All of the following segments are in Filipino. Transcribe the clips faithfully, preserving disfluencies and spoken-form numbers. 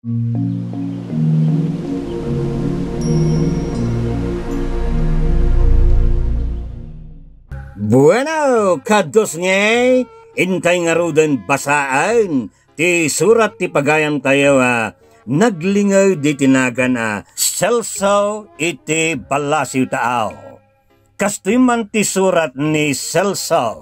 Bueno, kados ngay, intay nga rudan basaan, ti surat ti pagayam tayo a naglingaw di tinagan a Celso iti balasiw tao. Kastoy man ti surat ni Celso.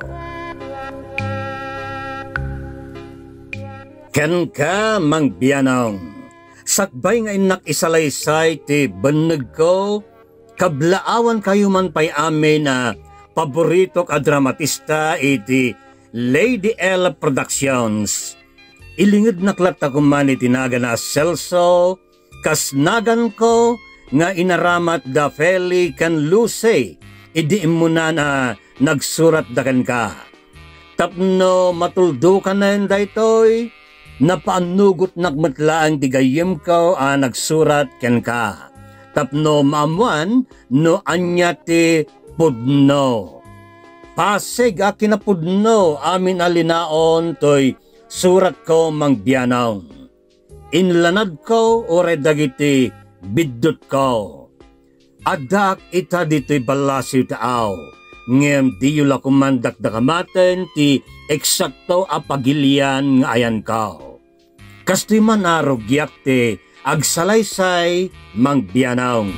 Ken ka mang biyanong, sakbay nga inak isalaysay ti banag ko, kablaawan kayo man pay amin na paborito ka dramatista iti Lady L Productions. Ilingid naklat ako man itinaga na Celso, kasnagan ko nga inaramat da Feli kan Lucy, idi imuna na nagsurat da kan ka. Tapno matuldo ka na yung daytoy, napaanugot nagmatlaang digayim ko a nagsurat ken ka. Tapno maamuan no anya ti pudno. Pasig a kinapudno amin alinaon toy surat ko mang biyanong. Inlanad ko ore dagiti biddut ko. Adak ita dito'y balasiw taaw. Ngem di yula kumandak dakamaten ti eksakto a pagilian nga ayan ko. Kastoy man arugyak ti agsalaysay mang biyanong.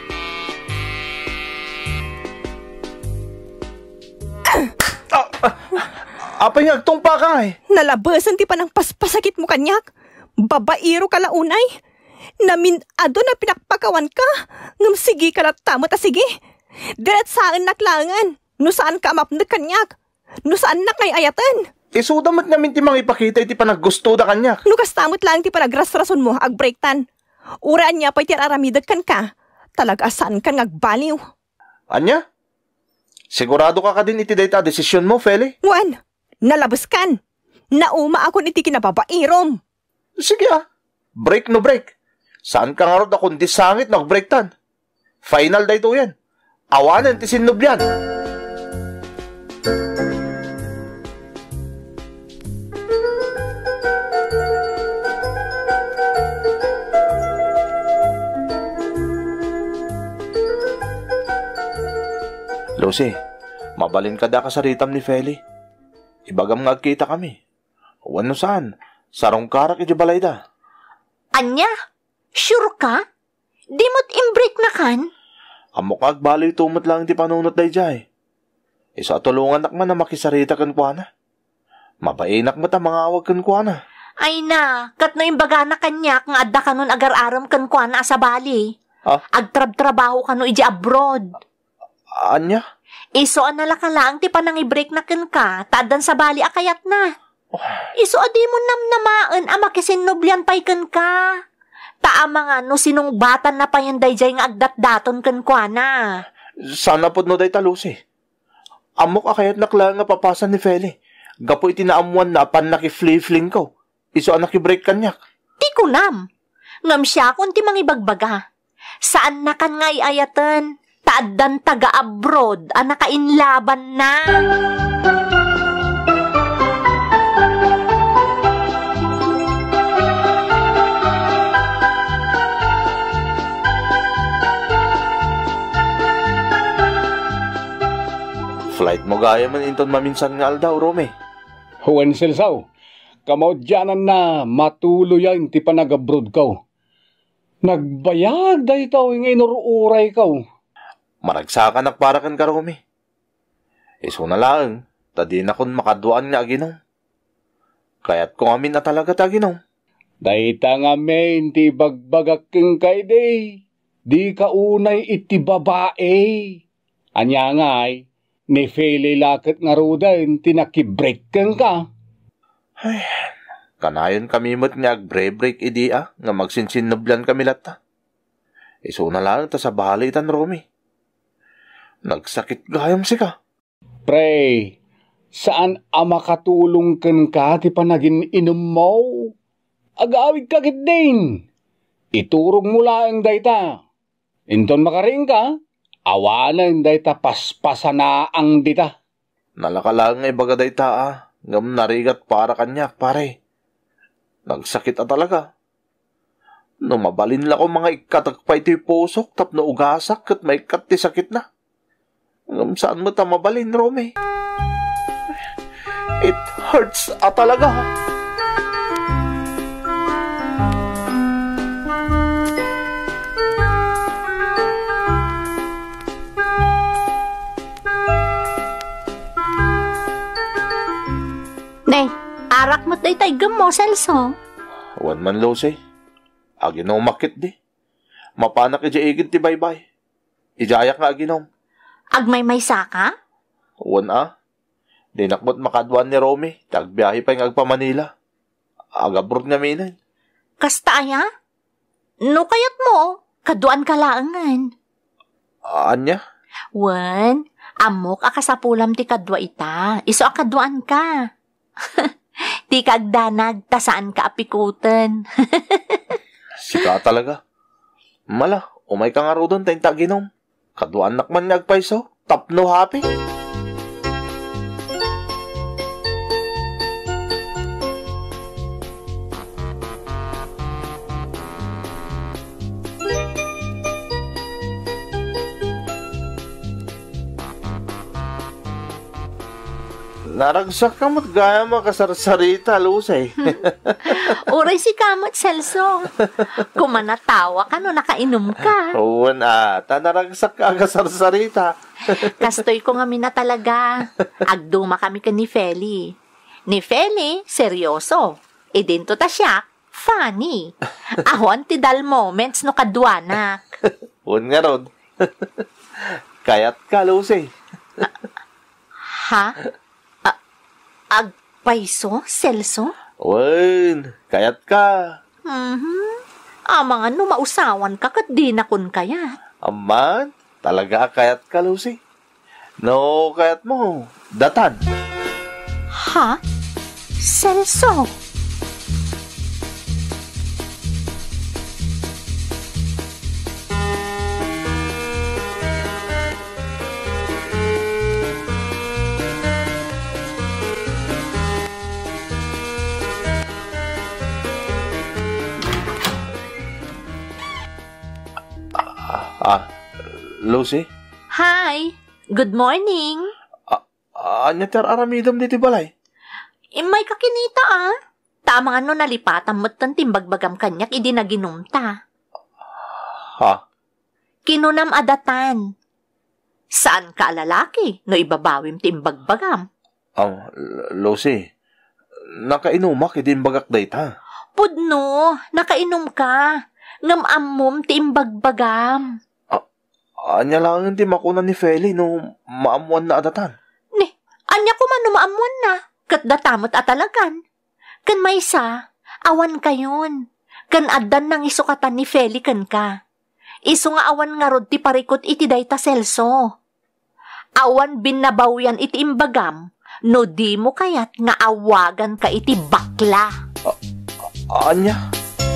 Apay nga, agtungpa ka eh. Nalabasan ti pa ng paspasakit mo kanyak. Babairo ka launay. Namin ado na pinakpakawan ka. Ngam sige ka na tamo ta sige. Diret saan naklangan. No saan ka mapnag kanyak. No saan na kay ayatan. Isudamat namin ti mga ipakita iti panaggusto da kanyak. No kastamot lang ti panagrasrason mo ag breaktan. Uraan niya pa'y tiraramidag kan ka. Talaga saan ka ngagbaliw. Anya? Sigurado ka ka din iti data desisyon mo, Feli? Juan, nalabas kan. Nauma ako niti kinababairom. Sige ah. Break no break. Saan ka nga ron akong disangit nag-break tan? Final day to yan. Awanan ti sinubyan. Lucy, mabalin ka da ka sa ritam ni Feli. Ibagam nga kita kami. Wano saan? Sarong karak iti balay da. Anya? Sure ka? Di mo't imbreak na kan? Amok agbaloy tumot lang ti panunot day jay. Isa tulungan nakman na makisarita kan kwa na. Mabainak mo ta mga awag kan kwa na. Ay na, kat no imbaga na kanyak nga adda ka nun agar-aram kan kwa na sa bali. Ha? Agtrab-trabaho ka no iji abroad. Anya? Iso anala ka lang ti panang i-break na kan ka, tadan sa bali akayat na. Oh. Iso adi mo namnamaan ama kisinubyan pay kan ka. Taama nga no sinong batan na payanday jay nga agdat-daton kan kwa na. Sana pod no day talusi. Amok akayat nakla nga papasan ni Feli. Gapo iti naamuan na pan nakiflifling ko. Iso anak i-break kanyak. Di ko nam. Ngam siya kung ti mangibagbaga. Saan na kan nga iayatan? Taadan taga-abroad, anak kainlaban na. Flight mo gaya man inton maminsan nga aldaw, Rome. Juan Celso, kamaudyanan na matuloyan ti panag-abroad ka. Nagbayag da itaw ngay nuruuray ka. Maragsakan ak para kan karumi. Iso na lang, tadi na kun makaduan nga aginom. Kaya't kung amin na talaga taginom. Dahita nga men, ti bagbagak keng kay day. Di ka unay iti babae. Anya nga ay, ni Feli lakit nga rudan, tinakibreak keng ka. Ay, kanayon kami mo't nga agbre-break idi ah, nga magsinsinublan kami lata. Iso na lang ta sa bahalitan, Romy. Nagsakit gayam si ka. Pre, saan ama katulong ken ka ti panagin inom mo? Agawid ka kit din. Iturog mo lang dayta. Inton makaring ka, awanan dayta paspasana ang dita. Nalakalang nga ibaga dayta ah, ngam narigat para kanyak pare. Nagsakit a talaga. No mabalin la ko mga ikatagpay ti pusok tapno ugasak kat may kat ti sakit na. Ngam saan mo ta mabalin, Romy? It hurts ah talaga. Ne, arak mo't day tayo mo, Celso. Wan man Lucy. Aginom makit di. Mapanak ija igid ti baybay. Ijayak nga aginom. Agmay may saka? Wan ah. Di nakbot makadwan ni Romy. Tagbiyahe pa yung agpa Manila. Agabrod nga minan. Kasta aya? No kayat mo, kaduan ka laangan. Anya? Wan, amok akasapulam ti kadwa ita. Iso akaduan ka. Ti kagdanag, tasaan ka apikutan. Sika talaga. Mala, umay ka nga ro doon tayong taginom. Kaduan nakman nga agpaiso. Tapno happy. Naragsak ka mo't gaya makasarsarita, Lusay. Uray si kamot, Celso. Kumanatawa ka no nakainom ka. Oo na, tanaragsak ka kasarsarita. Kastoy ko nga mina talaga. Agduma kami ka ni Feli. Ni Feli, seryoso. E dinto ta siya, funny. Ahon ti dal moments no kadwanak. Un nga ron. Kayat ka, Lusay. Ha? Agpaiso, Celso? Wen, kayat ka. Mhm. Amang ano, mausawan ka kat di na kun kayat. Aman, talaga kayat ka, Lucy. No, kayat mo. Datan. Ha? Celso? Ah, Lucy? Hi. Good morning. Ah, anya ter aramidam diti balay? Imay kakinita ah. Tamang ano nalipatan mo't tan timbagbagam kanyak idi na ginumta. Ha? Kinunam adatan. Saan ka lalaki no ibabawim timbagbagam? Ang, Lucy, nakainumak idin bagak dayta. Pudno, nakainom ka. Ngam ammom timbagbagam. Anya lang hindi makunan ni Feli no maamuan na adatan. Ni, anya ko man no maamuan na. Kat datamot atalagan. Kan may sa, awan kayon. Kan adan nang isukatan ni Feli kan ka. Iso nga awan nga rod ti parikot iti dayta Celso. Awan binabawyan iti imbagam, no di mo kayat nga awagan ka iti bakla. A- anya?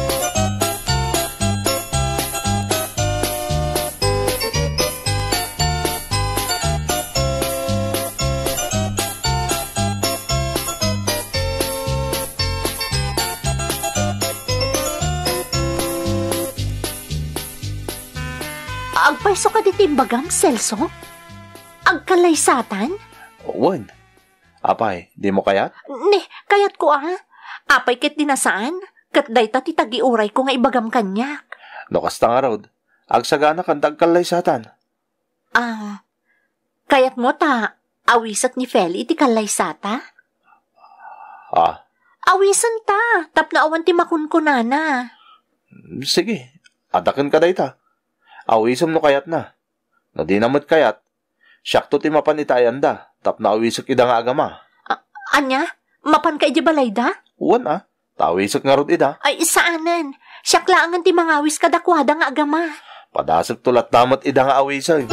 Agpaiso ka di timbagam, Celso? Agkalaysatan? Wan. Apay, di mo kayat? Ne, kayat ko ah. Apay kit dinasaan. Kat dayta ti tagiuray ko nga ibagam kanyak. No kasta nga rod. Agsagana kan tagkalaysatan. Ah, kayat mo ta, awisat ni Feli iti kalaysata? Ah, Awisan ta, tapna awan ti makunkunana. sige. Adakan ka dayta. Awisam no kayat na. No di namot kayat. Syakto ti mapan itayan da. Tap na awisak ida nga agama. Anya, mapan ka iti balayda? Uwan ah. Tawisak nga rod ida. Ay, saanan? Siyaklangan ti mangawis kadakwada nga agama. Padasag tulat namat ida nga awisag.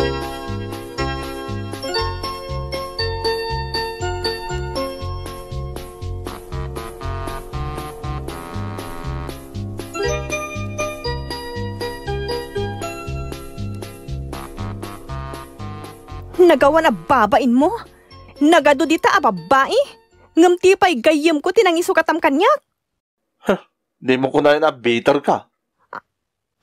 Nagawa na babain mo? Nagado dita a babae? Ngamti pa'y gayam ko tinang isukatam kanyak? Di mo kunain na bitter ka.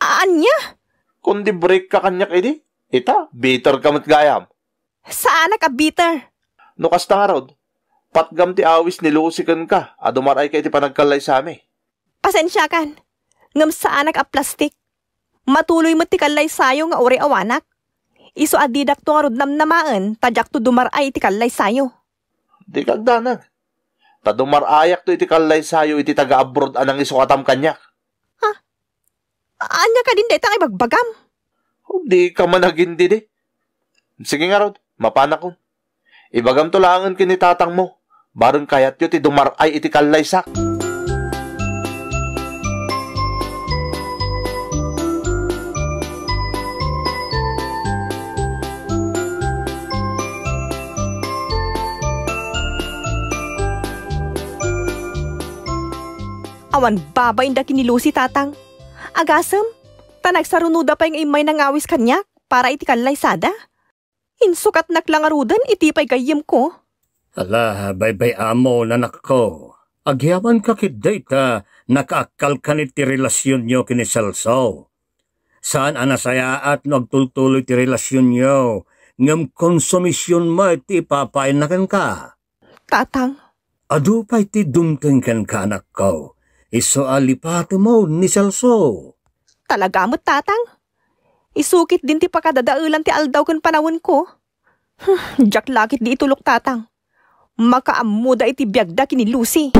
Anya? Kundi break ka kanyak edi. Ita, bitter kamot gayam. Saan ka bitter? No kasta nga rod, patgam ti awis ni Lucy kan ka, adumaray ka iti panagkalay sa amin. Pasensya kan. Ngam saan a plastik. Matuloy mo ti kalay sayo nga uri awanak. Iso adidak to nga rod namnamaan, tadyak to dumaray ti kalay sayo. Di kagdanag. Tadumarayak to iti kalay sayo iti taga-abroad anang isukatam kanyak. Ha? Anya ka din deta kay bagbagam? Di ka managindi di. Sige nga rod, mapanak ko. Ibagam to langan kinitatang mo. Barang kayat yo ti dumaray iti kalay sak. Awan babay da kinilusi tatang. Agasem, tanagsarunuda pa yung imay nangawis kanyak para iti kalay sada. Insukat naklangarudan iti pa'y gayem ko. Ala, baybay amo nanak ko. Agyaman ka kit data nakaakal ka ni ti relasyon nyo kini Celso. Saan anasaya at nagtultuloy ti relasyon nyo ngam konsumisyon mo iti papainakan ka. Tatang. Adu pa iti dumteng kan ka anak ko. Iso alipato mo ni Celso. Talaga mo tatang? Isukit din ti pakadadaulan ti aldaw kan panawon ko. Hmm, jak lakit di itulok tatang. Makaamuda iti biyagda kini Lucy.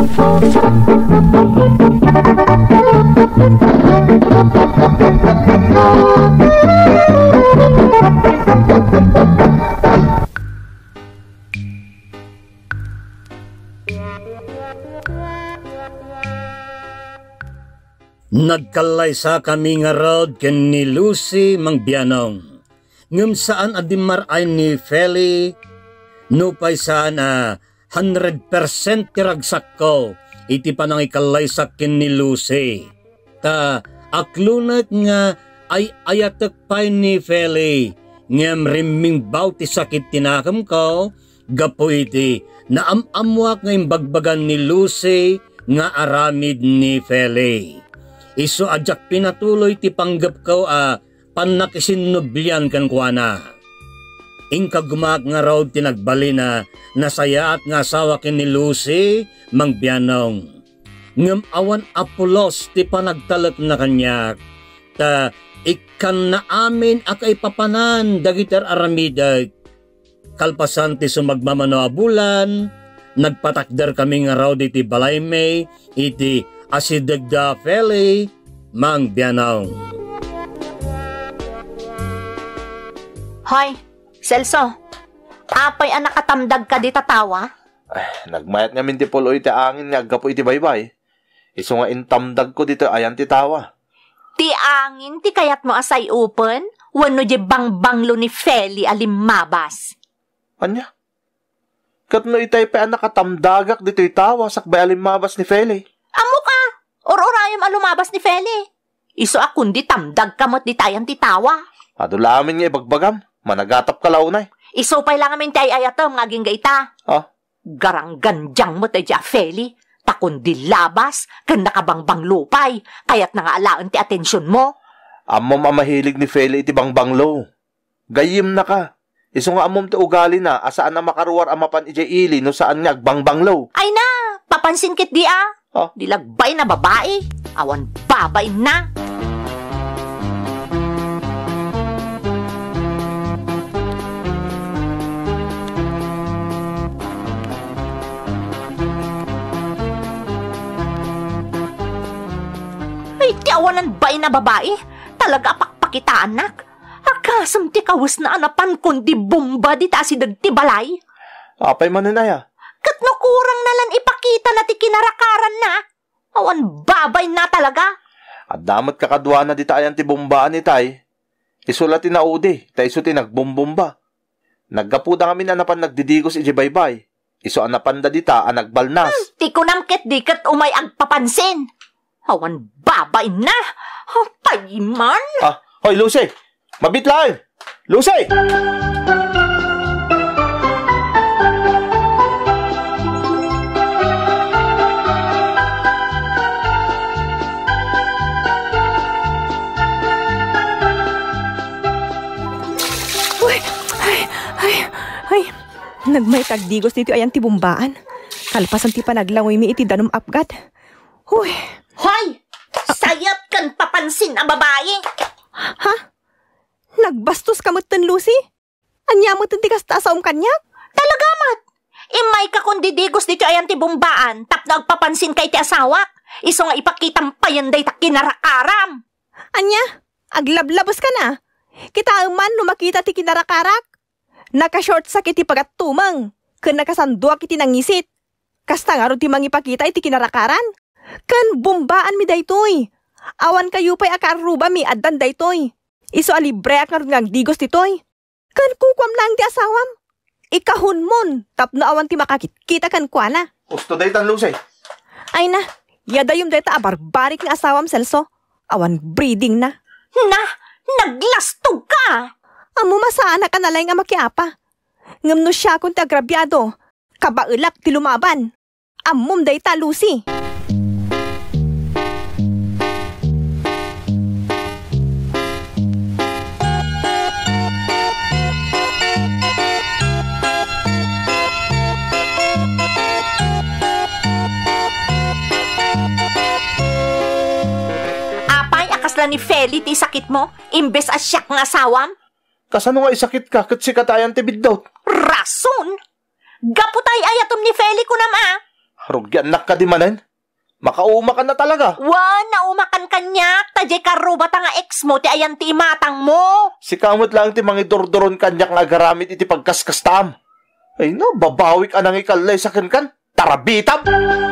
Nagkalay sa kami nga road ken ni Lucy mangbianong. Ngem saan adimar ay ni Feli, no pa'y saan a hundred percent tiragsak ko, iti panang ikalay sa ken ni Lucy. Ta aklunat nga ay ayatek pa'y ni Feli, ngem rimming baw ti sakit tinakam ko, gapo iti naamamwak ngayong bagbagan ni Lucy nga aramid ni Feli. Iso adyak pinatuloy ti panggap ko a panakisinnublian kan kuana. Ingka gumak nga raw tinagbali na nasaya at nga asawa kin ni Lucy mangbianong. Ngem awan apulos ti panagtalak na kanyak. Ta ikan na amin akay papanan dagitar aramidag. Kalpasan ti sumagmamano a bulan, nagpatakder kami nga raw di ti Balayme iti asidagda Feli mangbianong. Hoy, Celso, apay anak katamdag ka di tatawa? Ay, nagmayat nga min ti puloy ti angin nga agapo iti baybay. Iso nga intamdag ko dito ayan ti tawa. Ti angin ti kayat mo asay open, wano di bangbanglo ni Feli alimabas. Anya? Kat no itay pa anak katamdagak dito itawa sakbay alimabas ni Feli. Amo ka! Or-orayam alumabas ni Feli. Iso akun di tamdag kamot di tayang titawa. Ado lamin nga ibagbagam. Managatap ka launay. Iso pa'y lang amin tay ayatom ngaging gaita. Ah? Garang ganjang mo tayo dya Feli. Takun di labas, kan nakabangbang lupay. Kaya't nga alaan ti atensyon mo. Amom amahilig ni Feli iti bangbanglo. Gayim na ka. Iso nga amom ti ugali na asaan na makaruwar amapan iti ili no saan nga agbangbanglo. Ay na, papansin kit di ah. Oh. Dilagbay na babae. Awan babay na. Ay, ti awanan bay na babae. Talaga pakpakita anak. Akasam ti kawas na anapan kundi bomba di ta si dagti balay. Apay mananaya. Kat no kurang nalan ipakita na ti kinarakaran na. Awan babay na talaga. At damat kakadwa na di tayan ti bombaan ni tay. Isulat ti naudi, tay iso ti nagbumbomba. Naggapuda kami na napan nagdidigos iji baybay. Iso anapan da di ta ang nagbalnas. Hmm, ti kunamket di kat umay agpapansin. Awan babay na. Oh, payman. Ah, hoy Lucy! Mabit lang! Lucy! Nagmay tagdigos dito ayan ti bumbaan. Kalpasan ti panaglangoy mi iti danom apgat. Huy. Hoy! Sayat kan papansin ang babae. Ha? Nagbastos ka mo't Lucy? Anya mo ti kasta sa um kanyak? Talaga mat. Imay ka kundi digos dito ayan ti bumbaan. Tap nagpapansin kay ti asawak. Iso nga ipakitang payanday ta kinarakaram. Anya? Aglablabos ka na. Kita man no makita ti kinarakarak. Naka-short sa kiti pagattumang. Ken nakasandua kiti nangisit. Kasta nga ro ti mangipakita iti kinarakaran. Ken bumbaan mi daytoy. Awan kayo pa'y akaruba mi addan daytoy. Iso alibre ak nga digos titoy. Ken kukwam lang ti asawam. Ikahun mon. Tapno awan ti makakit. Kita kan kuana. Gusto daytan, Lucy. Ay na. Yadayom dayta abarbarik nga asawam, Celso. Awan breeding na. Na! Naglastog ka! Amo masana ka nalay nga makiapa. Ngam no siya kung ti agrabyado. Kabailak ti lumaban. Amom dayta, Lucy. Ni Feli ti sakit mo, imbes as siyak nga asawam? Kasano nga isakit ka kat si katayan ti biddaw? Rason! Gaputay ayatom ni Feli ko nama. Rugyan nak ka di manan. Makauma ka na talaga. Wan, naumakan kanyak. Tajay karubata nga ex mo, ti ayan ti imatang mo. Si kamot lang ti mangidordoron kanyak nga garamit iti pagkaskastam. Ay no, babawik anang ikalay sa kankan. Tarabitam!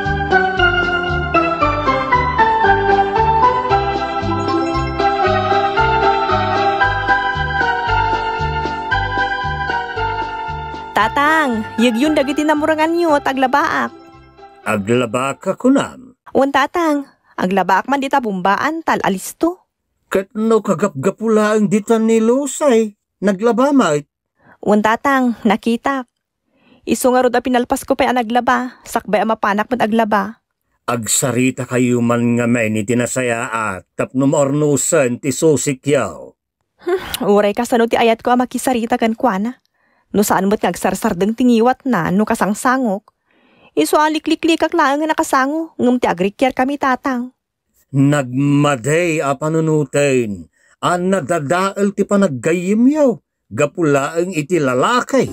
Tatang, yun dagiti namurangan nyo at aglabaak. Aglabak ka kunam. Un tatang, aglabaak man dita bumbaan tal alisto. Kat no kagapgapula ang dita ni Lusay. Naglabamay. Un tatang, nakita. Iso nga roda pinalpas ko pa ang aglaba. Sakbay ang mapanak mo't aglaba. Agsarita kayo man nga may ni tinasaya at tapno maornusan ti susikyaw. Hmm, uray ka sa no ti ayat ko ang makisarita kan kuana. No saan mo't ngagsarsardeng tingiwat na no kasangsangok. Iso alik-liklikak lang nga nakasango, ngam ti agrikyar kami tatang. Nagmaday a panunutin, an nadadaal ti panaggayim yaw, gapulaang iti lalakay.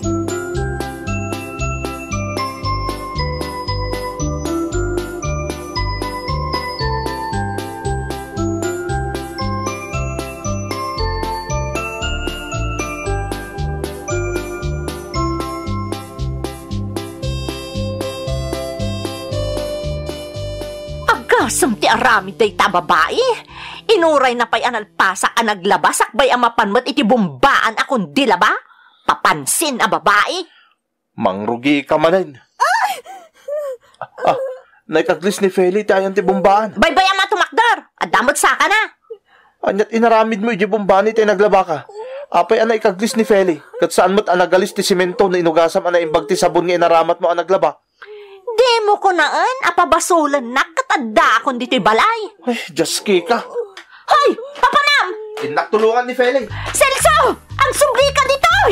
Asam ti arami day ta babae. Inuray na pa'y analpasak ang naglaba. Sakbay ang mapanmat iti bumbaan akong dilaba. Papansin a babae. Mangrugi ka manan. Ah, ah, naikaglis ni Feli ti ayan ti bumbaan. Baybay ang matumakdar. Adamot saka na. Anyat inaramid mo iti bumbaan iti naglaba ka. Apay ang naikaglis ni Feli. Kat saan mo't anagalis ti simento na inugasam ang naimbag ti sabon nga inaramat mo ang naglaba. Demo ko naan, apabasulan na katanda akong dito'y balay. Ay, just kika. Hoy, papanam! Inaktulungan ni Feli. Celso! Ang sumli ka dito'y!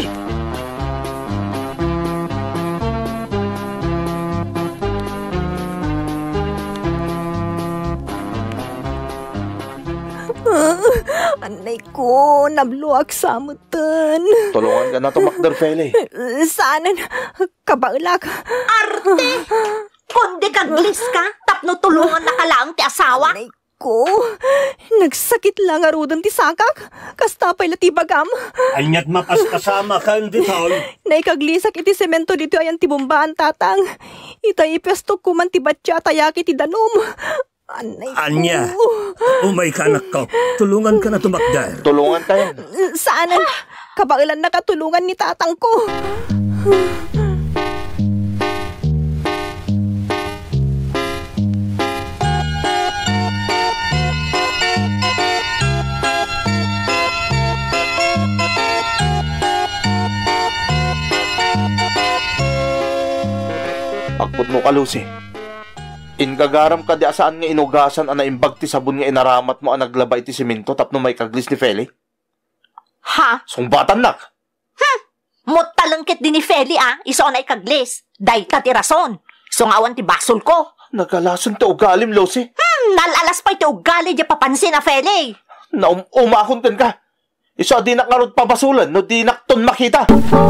Anay ko, nabluak sa mutan. Tulungan ka na tumakdar, Feli. Saanan, kabaulak. Arte! Kundi kaglis ka, tapno tulungan na ka lang ti asawa. Anay ko, nagsakit lang arudan ti sakak. Kastapay lati bagam. Anyat mapaspasama ka dito. Naikaglisak iti semento dito ayan ti bumbaan tatang. Itay ipestok ko man ti batya tayaki ti danom. Anay ko. Anya, umay ka anak ko. Tulungan ka na tumakdar. Tulungan ka yan. Saanan, kabailan na katulungan ni tatang ko. Akpot mo ka, Lucy. Ingagaram ka di asaan nga inugasan ang naimbag ti sabon nga inaramat mo ang naglabay ti simento tapno may kaglis ni Feli? Ha? Sungbatan nak! Hmm? Mutalangkit din ni Feli ah, iso na ikaglis. Dayta ti rason. So nga awan ti basol ko. Nagalason ti ugalim, Lucy. Hmm, nalalas pa iti ugali di papansin na Feli. Na um umakuntan ka. Iso di nakarod pabasulan no di nakton makita.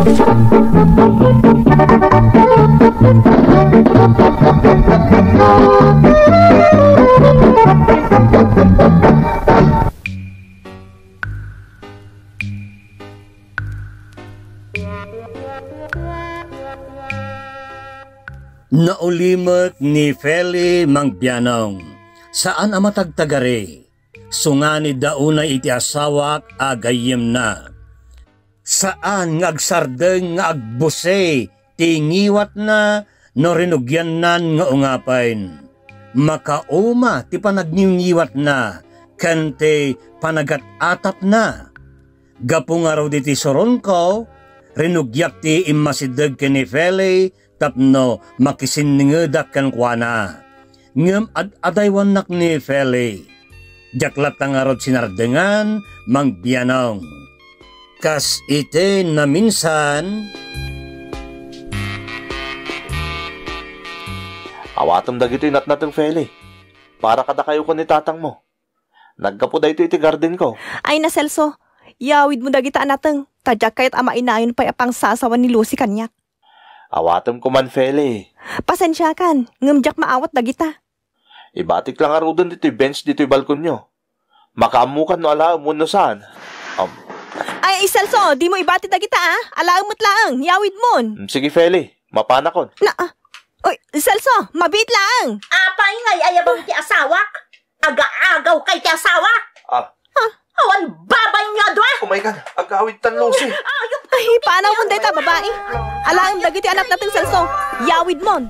Naulimek ni Feli Mangbianong, saan ang matagtagari? Sungani daunay iti asawak agayem na. Saan ngagsardeng nga agbusay, tingiwat na, no rinugyanan nga ungapain. Makauma ti panagningiwat na, kante panagat-atap na. Gapong araw di ti soron ko, rinugyak ti imasidag ke ni Feli, tapno makisinningedak kan kuana. Ngem ad-adaywan nak ni Feli. Jaklat tangarod sinardengan Mangbianong. Kas ite na minsan. Awatom dagito yung natnatang Feli. Para kada kayo ko ni tatang mo. Nagkapo da ito iti garden ko. Ay na Celso, yawid mo dagita anateng. Tadyak kayat ama inayon pa apang sasawan ni Lucy kanyak. Awatom ko man, Feli. Pasensya kan, ngemjak maawat dagita. Ibatik lang arudon dito yung bench dito yung balkon nyo. Makaamukan no ala mo no saan. Um, Ay, Celso, di mo ibati dagita ah. Alaang mo't laang, yawid mon. sige, Feli. Mapana kon. Na, ah. Oy, Celso, mabit laang. Apay ngay ayabang ti asawak. Aga-agaw kay ti asawak. Ah. Awan babay nga doon. Oh my God. Agawid tan, Lucy. Ay, paano mo dayta babae? Alaang dagiti anak nating Celso, yawid mon.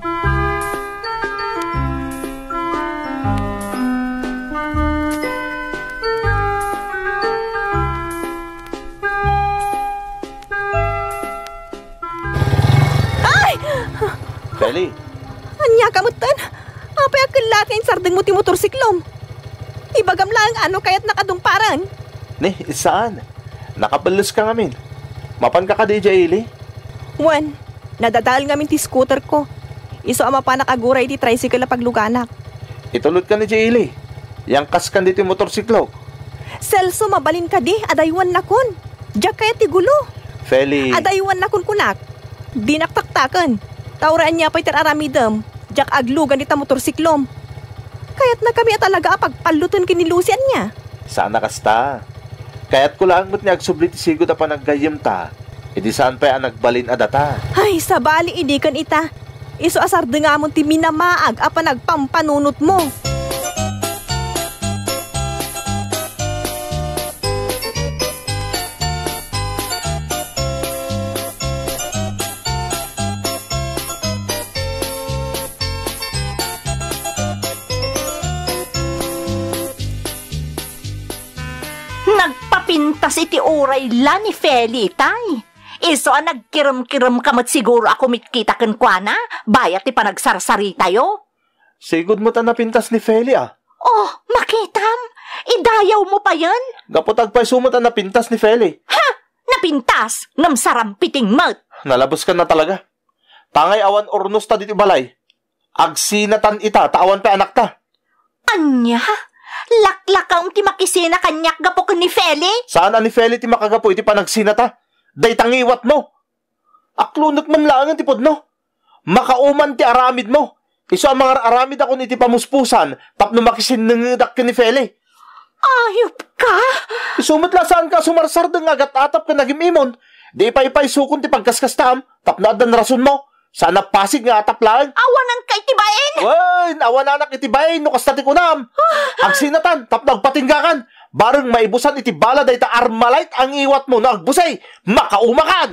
Feli. Anya kamutan? Apay akilat ngayon sardeng mo ti motorsiklom. Ibagam lang ano kaya't nakadungparan. Ne, saan? Nakabalos ka ngamin. Mapan ka ka di Jaili? Juan, nadadal ngamin ti scooter ko. Iso ama pa nakaguray ti tricycle na pagluganak. Itulot ka ni Jaili. Yang kas kan dito yung motorsiklo. Celso, mabalin ka di, adaywan na kun. Diyak kaya ti gulo. Feli. Adaywan na kun kunak. Di naktaktakan. Tauraan niya pa'y teraramidam. Diyak aglugan ita motorsiklom. Kaya't na kami talaga apagpaluton kini Lucian niya. Sana kasta. Kaya't ko lang mo't niya agsublit sigod na panaggayim ta. Idi saan pa ang nagbalin adata. Ay, sa bali idikan ita. Iso asar dengamon ti minamaag apa nagpampanunot mo. Nagpapintas iti uray la ni Feli, tay. Iso ang nagkiram-kiram kamat siguro ako mitkita kan kwa na, bayat ti panagsarsari tayo. Sigod mo ta napintas ni Feli ah. Oh, makitam, idayaw mo pa yan? Gapotag pa sumot ang napintas ni Feli. Ha? Napintas, ngam sarampiting mat. Nalabos ka na talaga. Tangay awan ornos ta dito balay. Agsinatan ita, tawan pa anak ta. Anya? Laklak ang ti makisina kanyak gapo ni Feli? Saan ni Feli ti makagapo iti panagsinata? Day tangiwat mo. Aklunot man lang ti podno. Makauman ti aramid mo. Iso ang mga aramid ako ni ti pamuspusan, tapno makisinangadak ka ni Feli. Ayop ka? Isumot la saan ka sumarsar ng agat-atap ka nagimimon. Di pa ipay sukon ti pagkaskastam, tapno adan rason mo. Sana pasig nga atap lang. Awanan kay tibain. Wen, awananak itibayin no kasta ti kunam. Agsinatan, tapno agpatinggakan. Bareng maibusan iti bala day ta armalite ang iwat mo na agbusay. Makaumakan!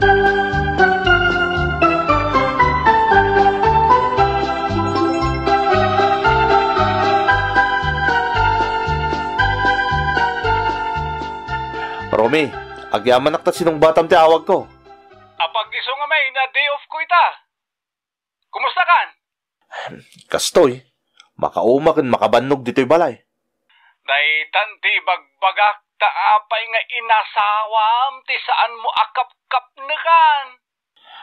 Romy, agyaman nakta sinong batam ti awag ko. Apag iso nga may na day off ko ita. Kumusta kan? Kastoy, makaumakan makabannog dito'y balay. Daytan ti bagbagak taapay nga inasawam ti saan mo akap-kap na kan.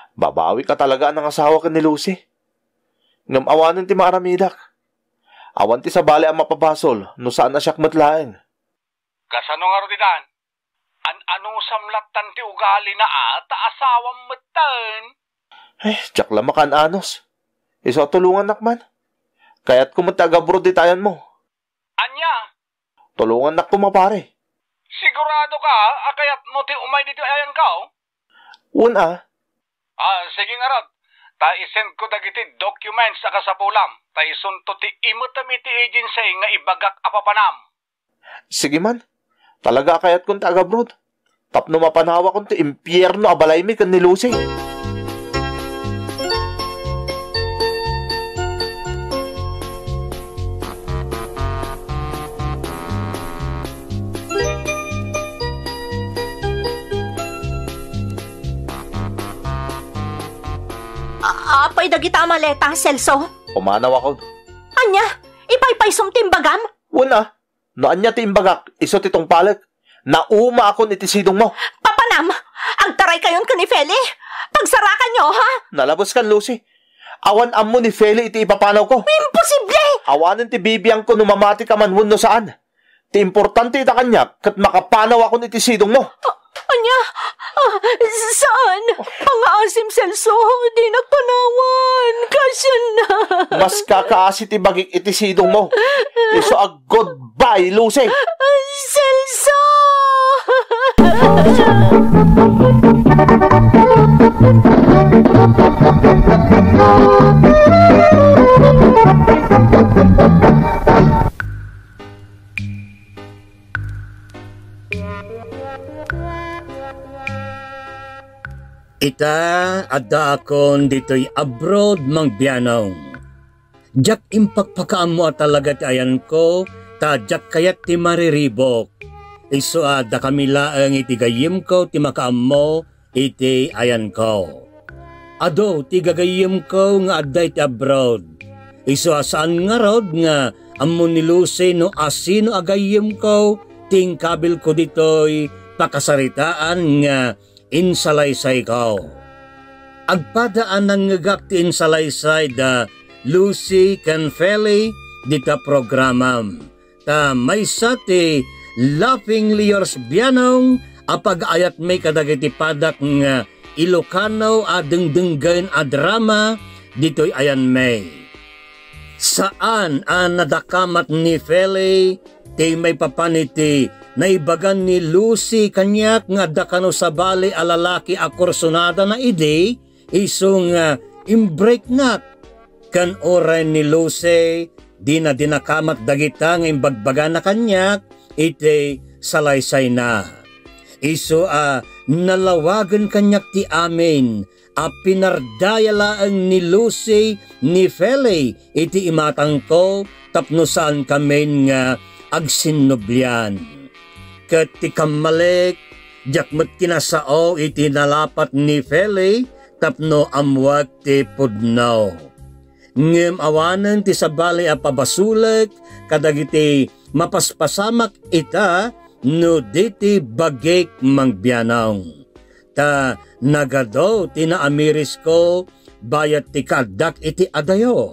Babawi ka talaga ng asawa ka ni Lucy. Ngam awanan ti maaramidak. Awan ti sa bali ang mapabasol, no saan na siyak matlaeng. Kasano nga rodidan? An-anong samlatan ti ugali na ata asawang matan? Ay, tsak lamakan anos. Iso tulungan nakman. Kaya't kumatagabro di tayan mo. Anya? Tulungan nak kumapare. Sigurado ka, akayat mo ti umay dito ayan ka, oh? Una. Ah, sige nga rod. Ta isend ko dagiti documents aka sa pulam. Ta isunto ti imutami ti agency nga ibagak apapanam. Sige man. Talaga kayat kong taga-abroad. Tapno mapanawa kong ti impyerno abalay mi kan ni Lucy. Apay dagita maleta, Celso. Umanaw ako. Anya, ipaypaysom timbagam? Una, naan niya ti imbagak, iso titong palag. Nauma ako ni tisidong mo. Papanam, agtaray kayon ka ni Feli. Pagsarakan nyo, ha? Nalabos kan, Lucy. Awan amo ni Feli iti ipapanaw ko. Imposible! Awanan ti bibiyang ko numamati ka man no saan. Ti importante ita kanya, kat makapanaw ako ni tisidong mo. Uh, anya? Uh, saan? Pang-aasim, Celso. Di nagpanawan. Kasya na. Mas kakaasi ti bagik iti sidong mo. Iso a goodbye, Lucy. Celso! Ita, adda akon dito'y abroad mang biyanong. Jak impakpakaam mo talaga ti ayan ko, ta jak kayat ti mariribok. Iso adda kami laang iti gayim ko, ti makaam mo, iti ayan ko. Ado, ti gagayim ko nga adda iti abroad. Iso asaan nga rod nga, amo ni Lucy no asino agayim ko, ting kabil ko dito'y pakasaritaan nga, insalaysay ko. Agpadaan ng ngagak ti insalaysay da Lucy can Feli dita programam. Ta may sa ti Laughingly Yours biyanong apag-ayat may kadagiti padak nga Ilocano a dengdenggain a drama dito'y ayan may. Saan ang nadakamat ni Feli ti may papaniti naibagan ni Lucy kanyak nga dakano sa bali a lalaki a kursunada na idi isong uh, imbreak nak kan oray ni Lucy di na dinakamat dagita nga imbagbaga na kanyak iti salaysay na iso a uh, nalawagan kanyak ti amin a pinardaya laang ni Lucy ni Feli iti imatang ko tapno saan kamen nga agsinublian. Kat ti kamalik, jakmat kinasao iti nalapat ni Feli, tapno amwag ti pudnaw. Ngem awanan ti sabali a pabasulek, kadagiti mapaspasamak ita, no diti bagik mangbianaw. Ta nagado ti naamiris ko, bayat ti kadak iti adayo.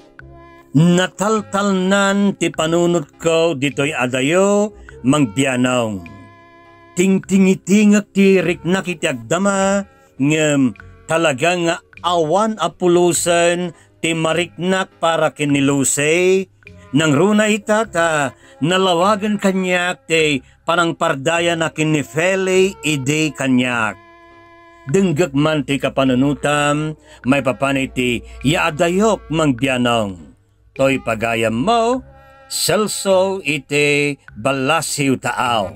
Nataltalnan ti panunot ko dito'y adayo, mangbianaw. Ting-tingitingak ti riknak iti agdama, ngem talaga nga awan apulusan ti mariknak para kinilusay, nang runa ita ta nalawagan kanyak ti panangpardaya na kinifeli ide kanyak. Denggak man ti kapanunutam, may papanay ti yaadayok mangbianaw. To'y pagayam mo, Celso iti balasiw taaw.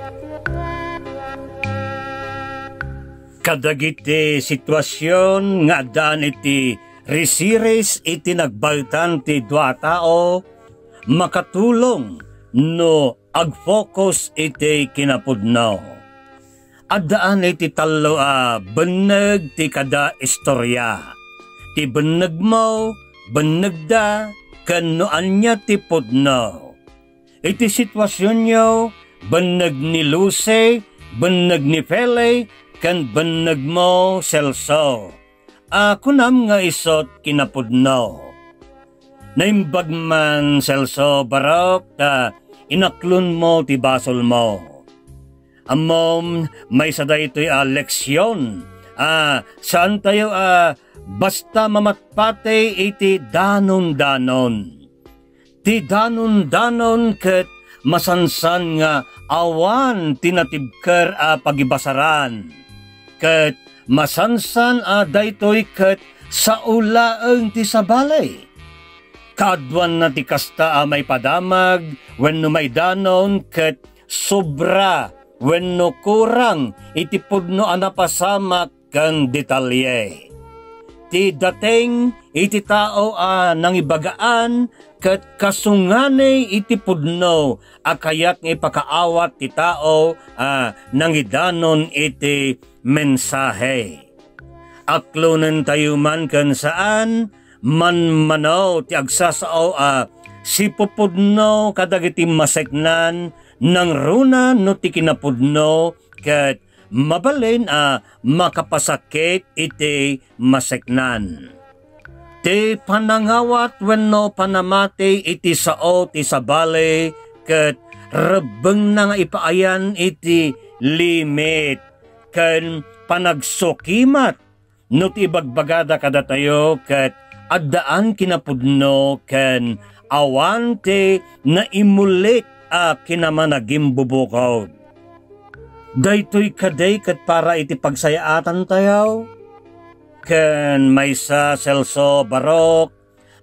Kadagiti sitwasyon nga daan iti resiris iti nagbaltan ti dua tao, makatulong no agfocus iti kinapudno. Adaan iti talo a beneg ti kada istorya. Ti beneg mo, beneg da, kanoan niya ti pudno. Iti sitwasyon nyo, beneg ni Lucy, beneg ni Feli, kan beneg mo, Celso. ako nam nga isot kinapudno. Naimbag man Celso Barok ta inaklon mo ti basol mo. Amom may saday ito'y uh, leksyon. Ah, saan tayo ah, basta mamatpate iti danon-danon. Ti danon-danon ket masansan nga awan tinatibker a pagibasaran. Ket masansan a daytoy ket sa ulaeng ti sabalay. Kadwan na ti kasta a may padamag wenno may danon ket sobra wenno kurang iti pudno a napasamak ken detalye. Ti dating iti tao a nangibagaan ket kasunganay iti pudno a kayak nga ipakaawat ti tao a nangidanon iti mensahe. Aklonen tayo man ken saan manmanaw ti agsasao a sipupudno kadagiti maseknan nang runa no ti kinapudno ket mabalin a makapasakit iti maseknan. Ti panangawat wenno panamati iti sao ti sabali ket rebeng na nga ipaayan iti limit ken panagsukimat no ti bagbagada kada tayo ket addaan kinapudno ken awan ti naimulit a kinamanagim bubukod. Daytoy kaday ket para iti pagsayaatan tayo. Ken maysa Celso Barok,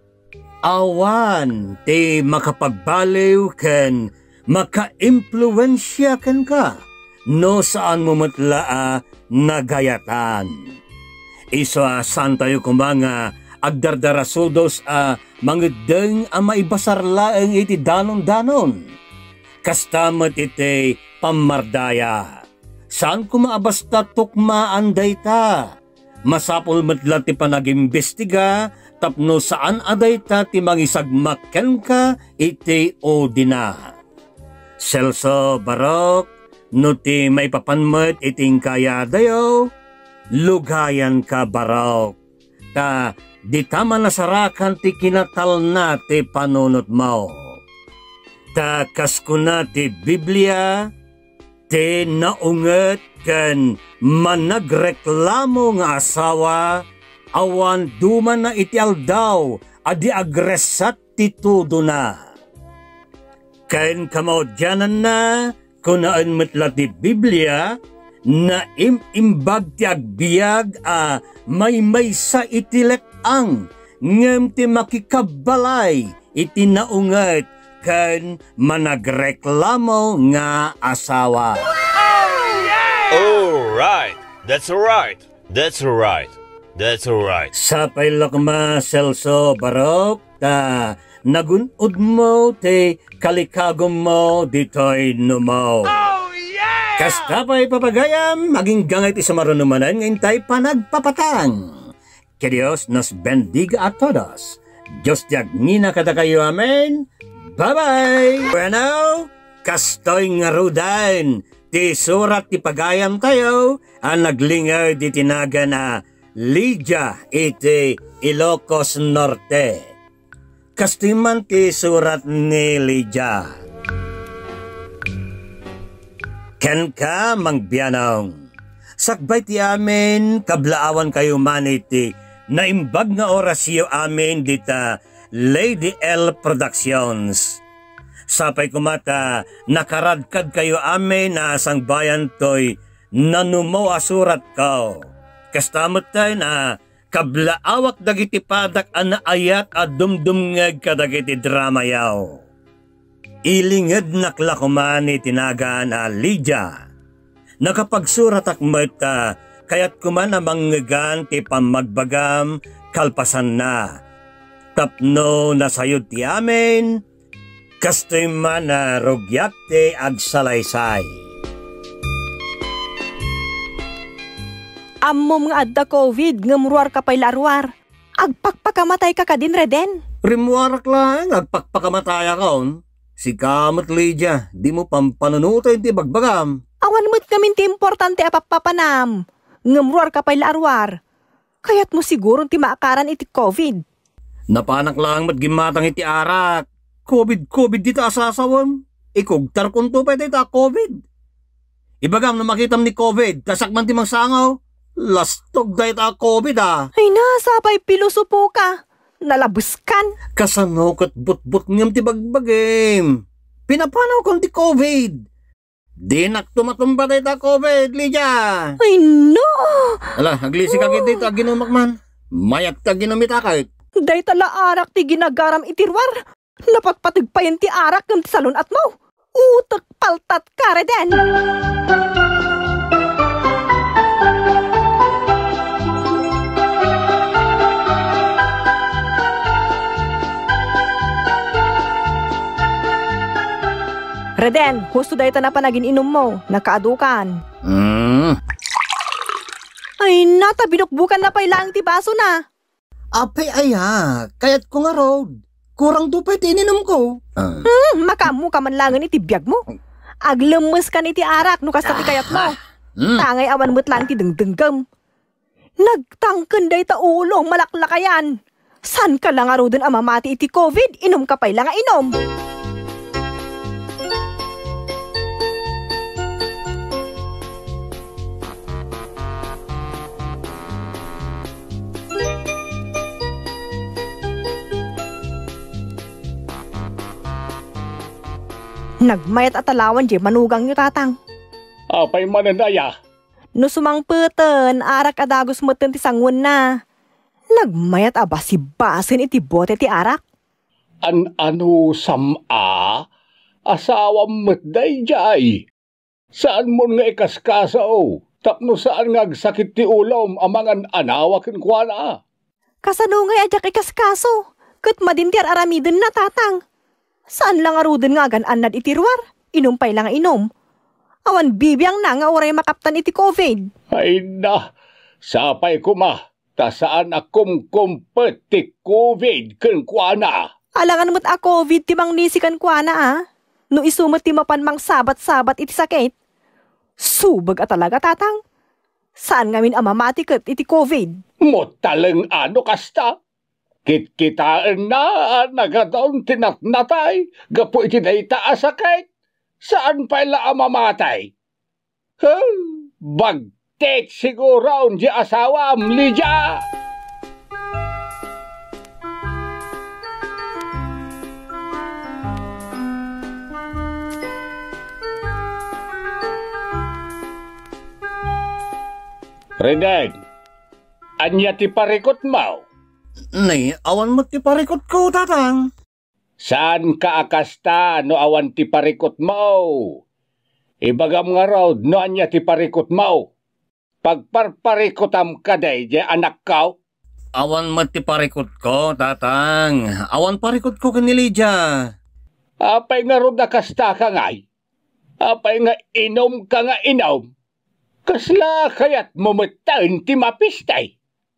awan ti makapagbaliw ken maka-impluensya ken ka no saan mo matla a nagayatan. Iso a san tayo kumanga agdardarasudos a mangedeng a maibasarlaeng iti danon-danon. Kastamat iti pamardaya. Saan kumaabasta tukmaan dayta? Masapul matla ti panagimbestiga tapno saan adayta ti mangisagmakken ka iti odina. Celso Barok, no ti may papanmet iting kaya dayo, lugayan ka Barok. Ta di tama nasarakan ti kinatal na ti panunot mo. Ta kaskuna ti Biblia, ti naunget ken managreklamo nga asawa, awan duman na iti aldaw, adi agresat ti tudo na. Ken kamaudyanan na, kunaan metla ti Biblia, na imimbag ti agbiag a may may sa iti lekang, ngem ti makikabalay iti naunget ken managreklamo nga asawa. All right. That's all right. That's all right. That's all right. Sa pailakma Celso Barok, ta nagunod mo te kalikagom mo ditoy numo. Oh yeah! Kasta pa'y papagayam, maging gangay ti samarunumanan ngayon tayo panagpapatang. Que Dios nos bendiga a todos. Diyos diagnina kada kayo, amen. Bye-bye! Bueno, kastoy nga rudan. Ti surat ti pagayam tayo ang naglingaw di tinaga na Lydia iti Ilocos Norte. Kastiman ti surat ni Lydia. Ken ka mangbianong. Sakbay ti amin kablaawan kayo man iti naimbag nga orasyo amin dita Lady L Productions. Sapay kumata, nakaradkad kayo amin na asang bayan to'y nanumo asurat ko. Kastamot tayo na kablaawak dagiti padak ana ayat at dumdumngeg kadagiti drama yaw. Ilinged naklakuman ni tinagaan a Lydia. Nakapagsurat akmeta, kayat kuman na manggegan ti pamagbagam kalpasan na. Tapno nasayod ti amin, kastoy man na rogyakte ag salaysay. Ammom nga adda COVID, ngamruar ka pa'y larwar. Agpakpakamatay ka ka din, Reden. Rimuarak lang, agpakpakamatay akon. Si Kamot Lydia, di mo pampanunuto ti bagbagam. Awan mo't namin ti importante apakpapanam. Ngamruar ka pa'y larwar. Kaya't mo siguro ti maakaran iti COVID. Napanak lang mat gimatang iti arak. COVID-COVID dito asasawam. Ikugtar kung to pa ito COVID. Ibagam na makitam ni COVID, kasakman ti mangsangaw. Lastog da ito COVID ah. Ay nasapay pilusupo ka. Nalabuskan. Kasano kat but-but ngam ti bagbagim. Pinapanaw kong ti COVID. Di naktumatumba da ito COVID, Lydia. Ay no! Ala, aglisi ka kita ito aginumak man. Mayat ka ginamita kahit. Day tala arak ti ginagaram itirwar. Napagpatigpayan ti arak ng ti salon at mo. Utak paltat kare den. Reden, husto day ta na panagin inom mo. Nakaadukan. Hmm. Ay nata, binukbukan na pailang ti baso na. Apay aya, kaya't ko nga road. Kurang dupay tininom ko. Uh. Hmm, makamu ka man langan iti biyag mo. Aglemes ka ni ti arak no kasta ti kayat mo. Mm. Tangay awan mo't lang ti dengdenggam. Nagtangken day ta ulo, malaklakayan. San ka lang aro dun amamati iti COVID, inom ka pay lang nga inom. Nagmayat at alawan di manugang nyo tatang. Apay manandaya. No sumangpeten, arak adagos meten ti sangun na. Nagmayat aba si basen iti bote ti arak. An ano sama? Asawam matday jay. Saan mo nga ikaskasa o? Tapno saan nga sakit ti ulom amangan anawakin kwa na? Kasano nga ajak ikaskaso? Kat madintiar aramiden na tatang. Saan lang aruden nga gan anad itirwar? Inumpay lang nga inom. Awan bibiyang na nga oray makaptan iti COVID. Ay na, sapay ko ma. Ta saan akum kumpet ti COVID ken kwa na? Alangan mo't a COVID ti mang nisikan kwa na ah. No isumot ti mapan mang sabat-sabat iti sakit. Subag at talaga tatang. Saan ngamin amamati ket iti COVID? Mo taleng ano kasta? Kit-kitaan na, nagadaon tinatnatay, gapo iti na itaasakay. Saan pa ila amamatay? Huh, bagtet siguro ang di asawa, Lydia. Reden, anya ti parikot mo? Nay, awan mo ti parikot ko, tatang. Saan ka akasta no awan ti parikot mo? Ibagam nga raw no anya ti parikot mo. Pagparparikotam kaday di anak ka. Awan mo ti parikot ko, tatang. Awan parikot ko kani Lydia. Apay nga raw nakasta ka ngay. Apay nga inom ka nga inom. Kasla kayat mumutain ti mapistay.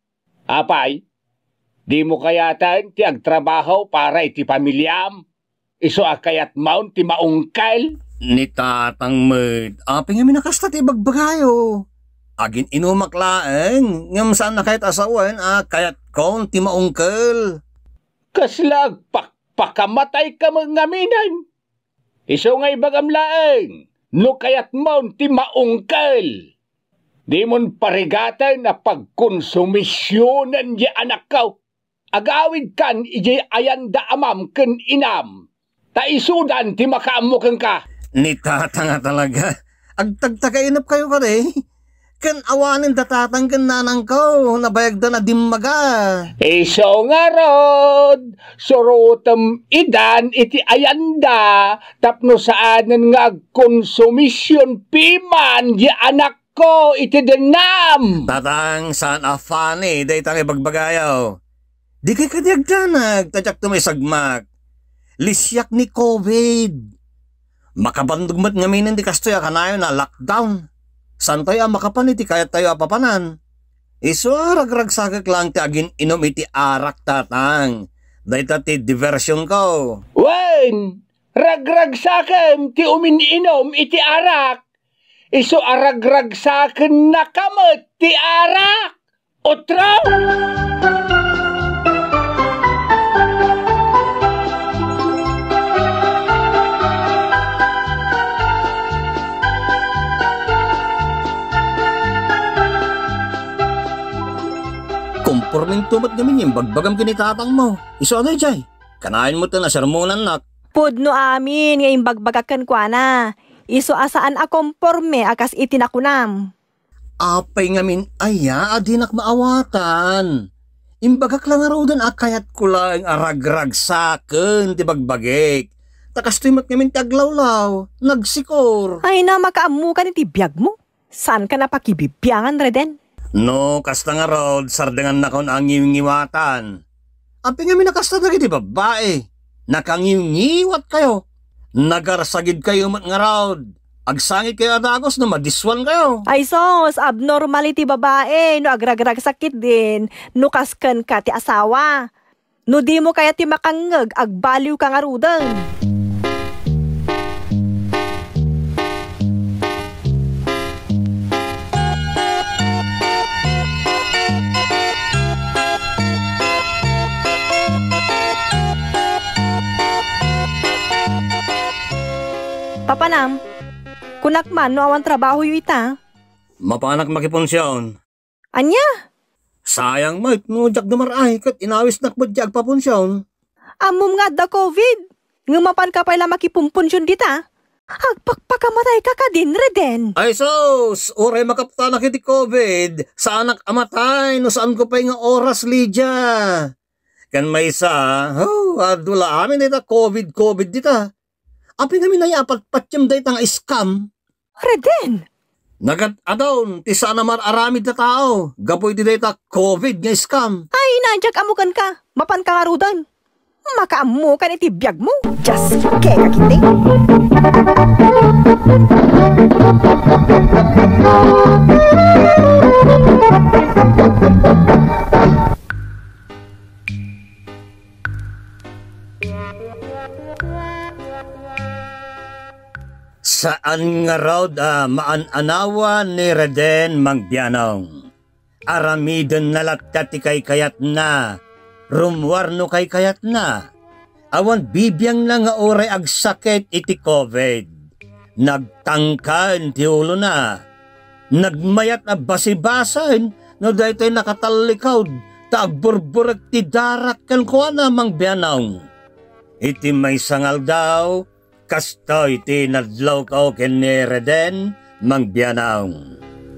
Apay, di mo kayatan ti agtrabaho para iti pamilyam. Iso akayat maun ti maungkal. Ni tatang med. Apay nga minakasta ti bagbagayo. Agin inumaklaeng. Ngam saan na kahit asawan, ah, kayat kong ti maungkal. Kaslag pakpakamatay ka mga minan. Iso nga ibagamlaeng. No kayat maun ti maungkal. Di mon parigatan na pagkonsumisyonan di anak ka. Agawid kan iji ayanda amam ken inam. Taisudan ti makaamukang ka. Ni tata nga talaga. Agtagtagainap kayo ka rin. Ken awanin datatang ken nanang ko. Nabayagda na dimmaga. Iso nga rod. Surutam idan iti ayanda. Tapno saanan nga konsumisyon piman di anak ko iti denam. Tatang saan afani. Day tang ibagbagayaw. Di kay kadiagdanag. Tadyak tumay sagmak. Lisyak ni COVID. Makabandugmat ngamin hindi kastoy kanayo na lockdown. San tayo makapan iti kayat tayo apapanan. Iso ragragsagak lang ti agin inom iti arak tatang. Dahita ti diversyon ko. Wen, ragragsaken ti umininom iti arak. Iso aragragsaken na kamot ti arak. Otra! Kumporming tumat namin yung bagbagam kinitatang mo. Iso ano jay? Kanain mo to na sermonan nak. Pudno amin ngayong bagbagakan kwa na. Iso asaan a komporme akas itinakunam. Apay ngamin aya adinak maawatan. Imbagak lang araw dan akayat ko lang aragrag saken ti bagbagik. Takas tumat ngamin taglawlaw. Nagsikor. Ay na makaamu ka ni tibiyag mo. Saan ka napakibibiyangan, Reden? No, kasta nga rod, sardangan na kaon ang ngiwatan. Api nga minakasta na di babae. Nakangiwiwat kayo. Nagarsagid kayo mat nga rod. Agsangit kayo adagos na madiswan kayo. Ay sos, abnormality babae. No agragrag sakit din. No kasken ka ti asawa. No di mo kaya ti makangeg, agbaliw ka nga rudan. Papanam, kunak man no awan trabaho yu ita. Mapanak makiponsyon. Anya? Sayang mait no jak dumaray kat inawis nakbad jak paponsyon. Amom nga da COVID. Ngumapan ka pala makipumpunsyon dita. Agpakpakamatay ka ka din, Reden. Ay sos, oray makapta na kiti COVID. Sa anak amatay no saan ko pa nga oras, Lydia. Kan may isa, oh, adula amin dita COVID-COVID dita. Api namin ay apat patyam day tang scam. Reden! Nagat adon, ti sana mararamid na tao. Gapoy di day ta COVID nga scam. Ay, nandiyak amukan ka. Mapan ka nga rudan. Makaamu ka ni tibiyag mo. Just kaya kiti. Saan nga raw da maan-anawa ni Reden Mangbianong? Aramidon na lattati kay kayat na, rumwarno kay kayat na. Awan bibiyang na nga oray agsakit iti COVID. Nagtangkan ti ulo na. Nagmayat na basibasan no daytoy nakatalikaw ta agburburag ti darak kan kuha na Mangbianong. Iti may sangal daw, kastoy ti nadlaw kao ken ni Reden Mangbianong.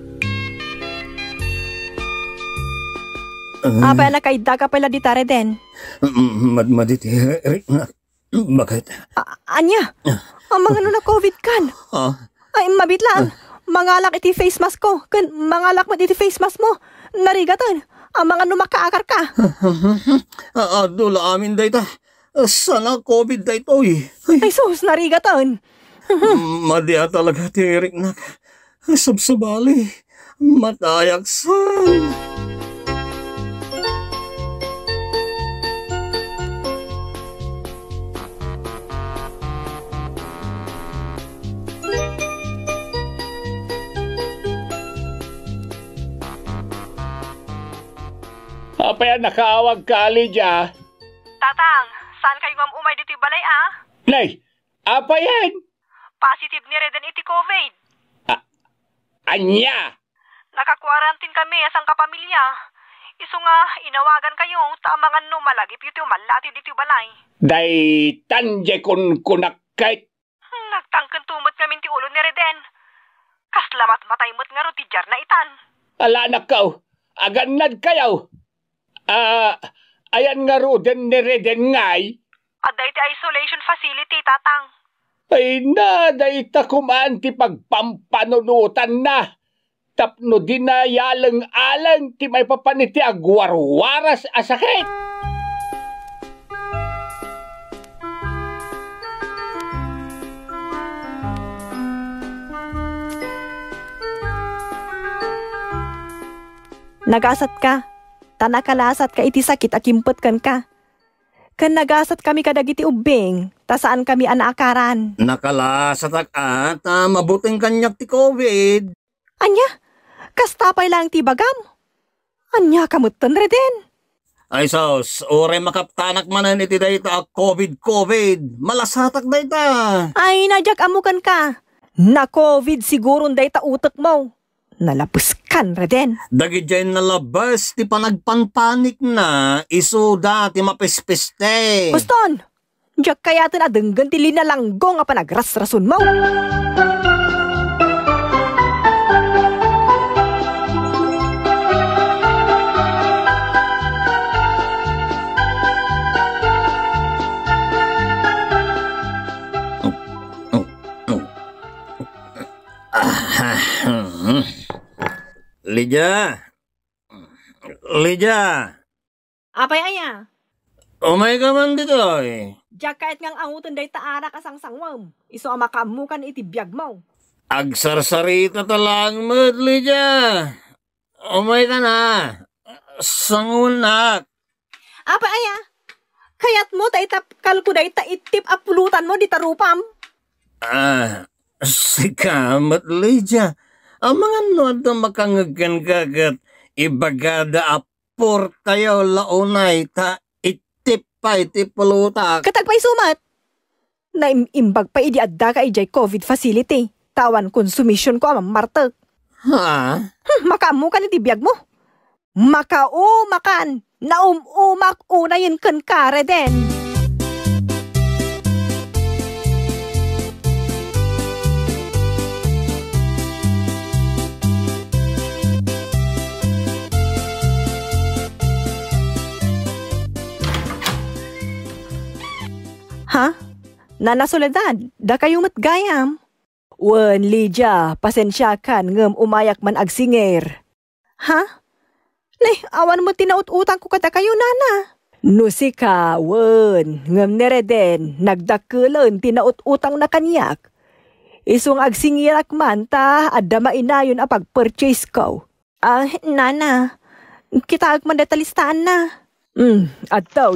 Uh, Apa na kaida ka pala dita, Reden? Madmaditi, bakit? A- anya? Ang mga na COVID kan? Oh. Ay, mabit lang. Mangalak iti face mask ko. Kan mangalak mo iti face mask mo. Narigatan. Ang mga numakaakar ka. Adula amin dayta. Sana COVID da ito eh. Ay, sus, narigatan. Madya talaga tirik na. Sabsabali. Matayaksan. Apa yan nakaawag ka, Lydia? Tatang, saan kayo ngam umay dito balay ah? Nay, apa yan? Positive ni Reden iti COVID. Ah, anya? Nakakwarantin kami asang kapamilya. Iso nga, inawagan kayo, tamangan no malagip ito malati dito balay. Day tanje kun kunakait. Hmm, nagtangkan tumot kami ti ulo ni Reden. Kaslamat matay mo't nga ti jar na itan. Ala na kaw, aganad kayaw. Ah, uh, ayan nga Ruden ni Reden ngay. Aday ti isolation facility, tatang. Ay na, day ta kumaan ti pagpampanunutan na. Tapno din na yalang-alang ti may papaniti agwarwaras asakit. Nagasat ka. Tanakalasat ka iti sakit akimpot kan ka. Kan nagasat kami kadagiti ubing, ta saan kami anaakaran. Nakalasat at uh, mabuting kanyak ti COVID. Anya, kastapay lang ti bagam. Anya kamutan Reden. Ay sos, ore makaptanak manan iti dayta COVID-COVID. Malasatak dayta. Ay, najak amukan ka. Na COVID siguro dayta utak mo. Nalapos kan, Reden. Dagi dyan nalabas, ti panagpanpanik na, iso da, ti mapispiste. Guston, jak kaya ito na denggan ti linalanggo nga panagrasrason mo. Lydia! Lydia! Apay aya? Umay ka man dito eh. Jak kahit ngang angutan day taara kasang sangwam. Iso ang makamukan iti biyag mo. Agsarsarita talang mo't, Lydia. Umay ka na. Sangunak. Apay aya? Kayat mo ta itap kalko day ta itip apulutan mo di tarupam. Ah, sikamat, Lydia. Ang mga nuwad na makangagan kagat ibagada apor tayo launay ta itip pa itip pulutak. Katagpay sumat. Naimbag pa idi adda ka ijay COVID facility. Tawan konsumisyon ko amang martag. Ha? Hmm, makamukan iti biyag mo. Makaumakan. Naumumak una yun kan kare den. Ha? Nana Soledad, da kayo matgayam. Wen, Lydia, pasensya kan ngem umayak man agsinger. Ha? Nay, awan mo tinaut-utang ko kada kayo, Nana. Nusika, wen, ngem nereden, nagdakulen tinaut-utang na kanyak. Isong agsingirak man ta, adda mainayon a pag-purchase ko. Ah, Nana, kita agman detalistaan na. Hmm, ataw.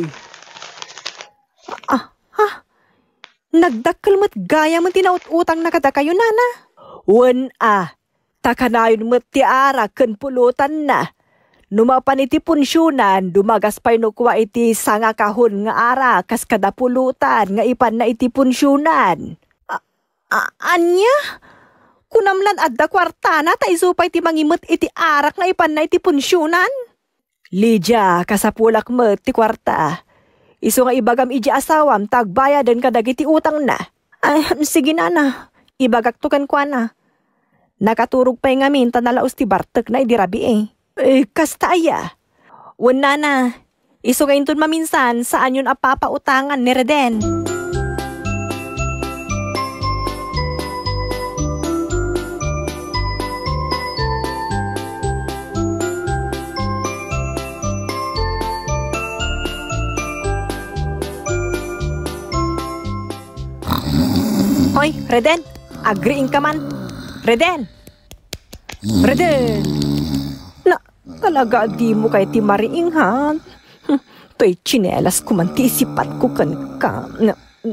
Ah, ha? Nagdakkel mo't gaya mo tinaut-utang na kada kayo, Nana. Wen ah, takanayon mo't tiara ken pulutan na. Numapan iti punsyonan, dumagas pa'y nukwa iti sanga kahon nga ara, kas kada pulutan, nga ipan na iti punsyonan. A- anya? Kunamlan adda kwarta na, ta isupay ti mangimot iti arak nga ipan na iti punsyonan? Lydia, kasapulak mo't ti kwarta. Iso nga ibagam iji asawam, tagbayadan kadagiti utang na. Ay, sige Nana, ibagak to kan kwa na. Nakaturog pa'y ngamin, tanalaos ti Bartek na idirabi eh. Eh, kasta aya. Wan Nana, iso nga intun maminsan, saan yun apapautangan ni Reden. Hoy, Reden, agreeing ka man. Reden! Reden! Na, talaga di mo kay ti mariing ha? Hm, to'y chinelas ko man ti isipat ko kan ka. Na,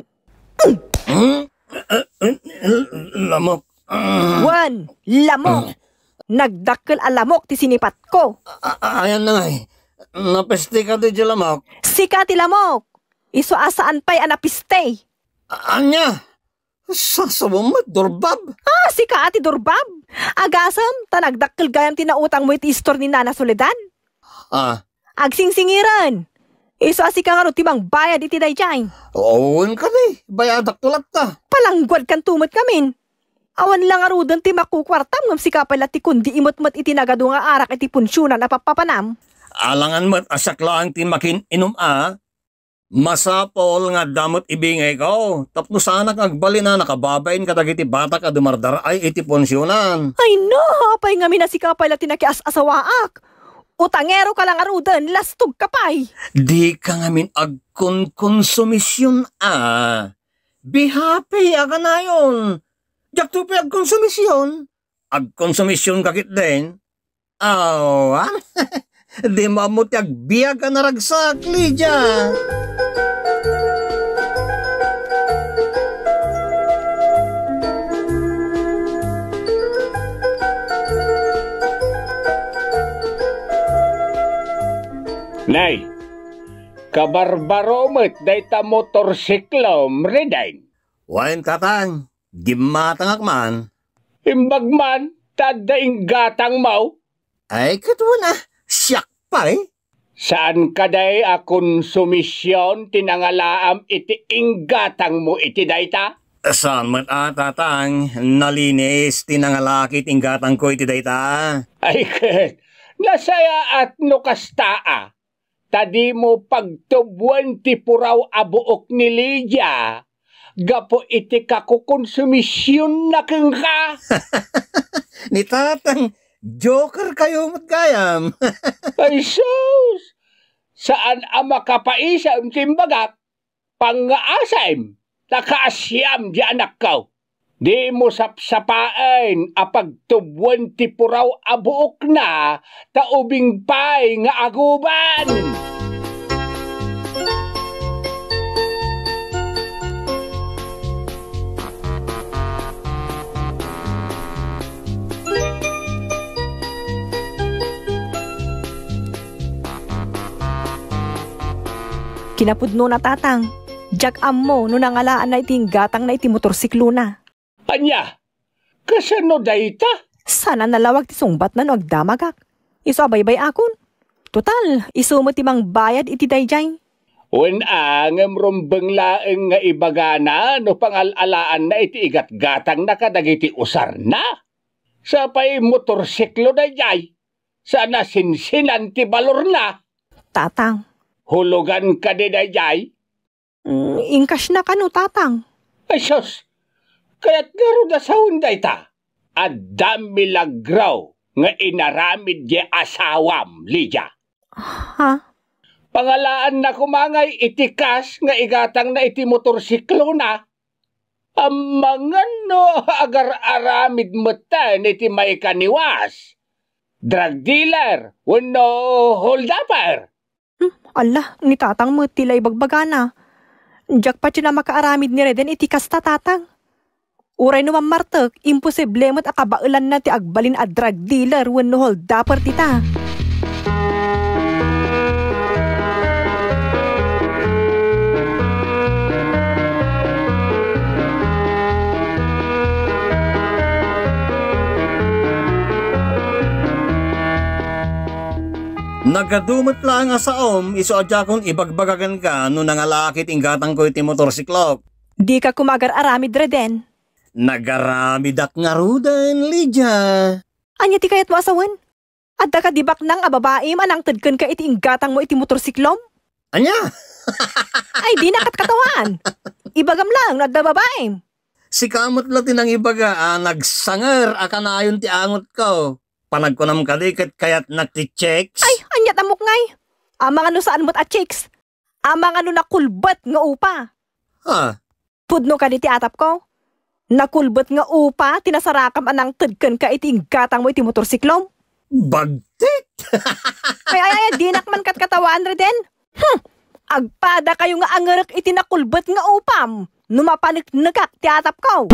Lamok. Wan, lamok! Nagdakkel a lamok ti sinipat ko. A- Ayan na nga eh. Napeste ka di lamok. Sika ti lamok! Iso asaan pa'y anapiste. Anya? Sasawamad, dorbab. Ah, sika ati Durbab. Agasam, ta nagdakkel gayam tinautang mo iti istor ni Nana Soledad. Ah, Agsingsingiran. Iso asika nga no timang bayad iti dayjay. oon ka di. Bayadak tulat ka. Palanggwad kan tumot kamin. Awan lang arudan ti makukwartam ngam sika pala ti kundi imot-mot iti nagado nga arak iti punsyonan na papapanam. Alangan mo't asaklaan ti makin inum a. Masapol nga damot ibingay ko. Tapno sana kagbali na nakababain kadagiti bata ka dumardar ay iti ponsyonan. Ay no, hapay nga minasika pala tinakias-asawaak. Utangero ka lang arudan, lastog ka pa'y. Di ka nga min agkon-konsumisyon a. Bihapi aga na yun. Diyak tupi agkonsumisyon. Agkonsumisyon kakit din. Awa. Di mamuti agbiag ka naragsak, Lydia. Nay, kabarbaromet dayta motorsiklo mredain. Wain tatang, gimatangak man. Imbag man, tadaing gatang mau. Ay, katwa na, siyak pa eh. Saan kaday akong sumisyon tinangalaam iti inggatang mo iti dayta? Saan man ah, tatang, nalinis, tinangalakit inggatang ko iti dayta. Ay, ket, nasaya at nukastaa. Tadi mo pagtubuan ti puraw abuok ni Lydia. Gapo iti kakukonsumisyon na keng ka. Ni tatang, joker kayo matgayam. Ay, sus! Saan ang makapaisam timbagak? Pangaasam, nakaasyam di anak ko. Di mo sapsapain apagtubuan ti puraw abuok na taubing pay nga aguban. Kinapudno na tatang. Jak ammo no nangalaan na iting gatang na iti motorsiklo na. Anya, kasano dayta? Sana nalawag ti sungbat na no agdamagak. Iso abaybay akon. Total, iso mo timang bayad iti dayjay. Wen ang rumbeng laeng nga ibagana no pangalalaan na iti igat-gatang na kadagiti usar na. Sa pa'y motorsiklo dayjay. Sana sinsinan ti balor na. Tatang. Hulugan ka di dayjay? Mm, ingkas na ka no, tatang. Ay, sus! Kaya't garo da sa hunday ta. At dami lagraw nga inaramid di asawam, Lydia. Ha? Pangalaan na kumangay itikas nga igatang na iti motorsiklo na. Ang mga no agar-aramid matan iti may kaniwas. Drug dealer, wano hold-upper. Hmm, ala, ni tatang mo tilay bagbagana. Diyak pa na makaaramid ni Reden itikas ta tatang. Uray no mamartek, imposible mo't akabailan na ti agbalin a drug dealer wano hold-upper tita. Nagadumot lang nga sa om, iso adya kong ibagbagagan ka no nangalakit inggatang ko iti motorsiklok. Di ka kumagar-aramid Reden. Nagaramidak nga rudan, Lydia. Anya ti kayat mo asawan? Adda ka dibak nang ababaim anang tadken ka iti inggatang mo iti motorsiklom? Anya? Ay di nakatkatawan. Ibagam lang no adda babaim. Si kamot latin ang ibaga, ah, nagsanger akanayon ti angot ko. Panagkunam kadikit kaya't nagti-checks. Ay, anyat amok ngay. Amang ano saan mo't at chicks. Amang ano nakulbat nga upa. Ha? Pudno ka di ti atap ko. Nakulbat nga upa, tinasarakam anang tadken ka iti inggatang mo iti motorsiklom. Bagtit! Ay, ay, ay, di nakman kat katawan Reden. Hmm, agpada kayo nga angarek iti nakulbat nga upam. Numapanik-nagak ti atap ko.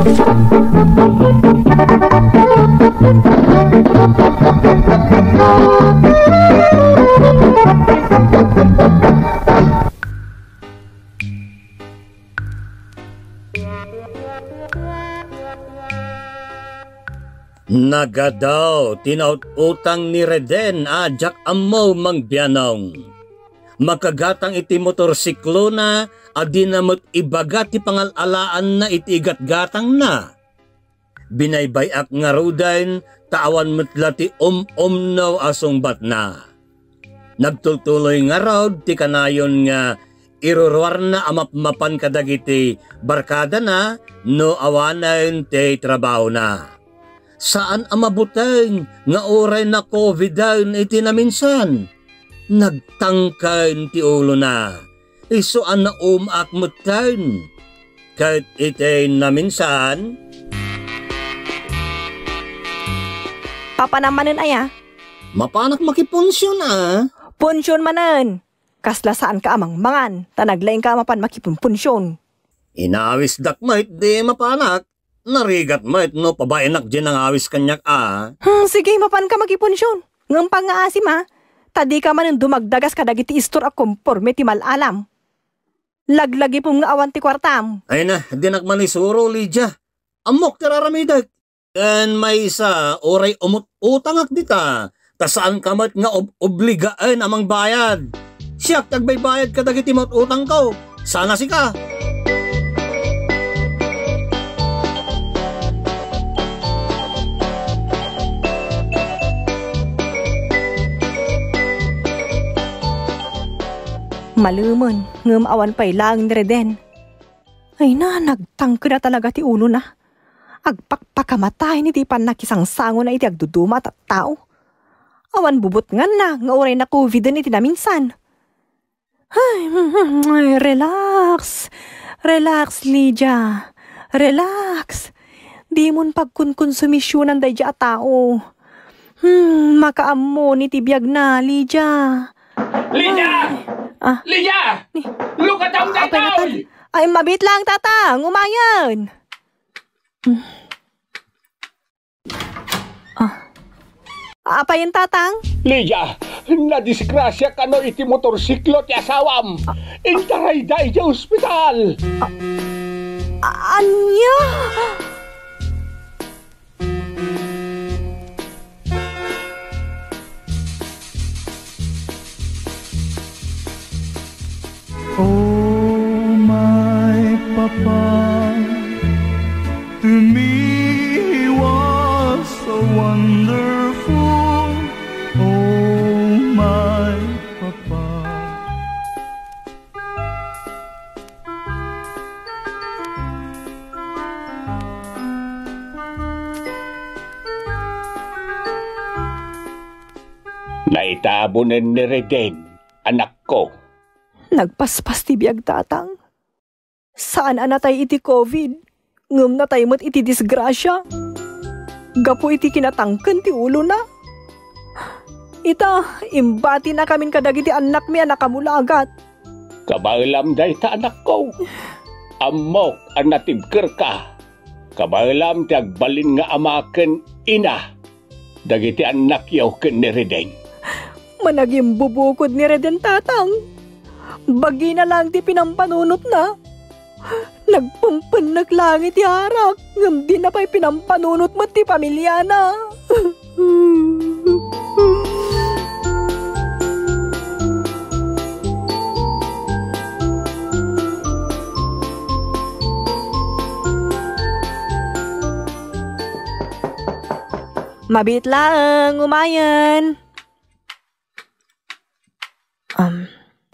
Nagadaw, tinaut-utang ni Reden ajak ammo mangbianong. Makagatang iti motorsiklo na, adi namot ibaga ti pangalalaan na iti igat-gatang na. Binaybayak nga rudain, tawan metla ti om-om no asong bat na. Nagtultuloy nga raw ti kanayon nga irurwar na amapmapan kadagiti barkada na no awanayon ti trabaho na. Saan amabuteng nga oray na COVID iti na minsan? Nagtangkain ti ulo na. Iso an na umakmutan. Kahit iti na minsan. Papanamanin aya. Mapanak makiponsyon ah. Punsyon manen. Kasla saan ka amang mangan. Tanaglaing ka mapan makipunpunsyon. Inawis dakmait di mapanak. Narigat mait no pabainak dyan ang awis kanyak ah. Hmm, sige mapan ka makipunsyon. Ngampang nga asim ha. Tadi ka man ang dumagdagas kadagiti istor a komporme ti malalam. Laglagi pong nga awan ti kwartam. Ay na, di nakmanisuro, Lydia. Amok tiraramidag. Kan may isa, oray umut-utangak dita. Tasaan kamat nga ob obligaan amang bayad. Siyak, tagbay bayad ka dagiti mot-utang ko. Sana si ka. Maluman, ngam awan pa'y lang ni Reden. Ay na, nagtangke na talaga ti ulo na. Agpakpakamatay ni di pa nakisangsango na iti agduduma at tao. Awan bubot nga na, nga oray na COVID na iti naminsan. Ay, ay, relax. Relax, Lydia. Relax. Di mon pagkunkonsumisyonan day a tao. Hmm, makaammo ni tibiyag na, Lydia. Lydia! Ah. Lydia! Look at down that towel! Ay, mabit lang, tatang. Umayan. Hmm. Ah. Apa yun, tatang? Lydia, nadisgrasya ka no iti motorsiklo ti asawam. Ah. Intaray da iti ospital. Ah. Anya? Oh, my papa, to me he was so wonderful. Oh, my papa. Naitabunan ni Reden, anak ko. Nagpaspas ti biyag, tatang. Saan anatay iti COVID? Ngum natay mo't iti disgrasya. Gapo iti kinatangken ti ulo na. Ita, imbati na kamin kadagiti anak mi anak kamulagat. Kabalam day ta anak ko. Amok ang natibker ka. Kabalam ti agbalin nga amaken ina. Dagiti anak yaw ken ni Reden. Managing bubukod ni Reden, tatang. Bagi na lang ti pinampanunot na. Nagpumpan naglangit ti harak. Ngam di na pa'y pinampanunot mo ti pamilya na. Mabit lang, umayan. Um...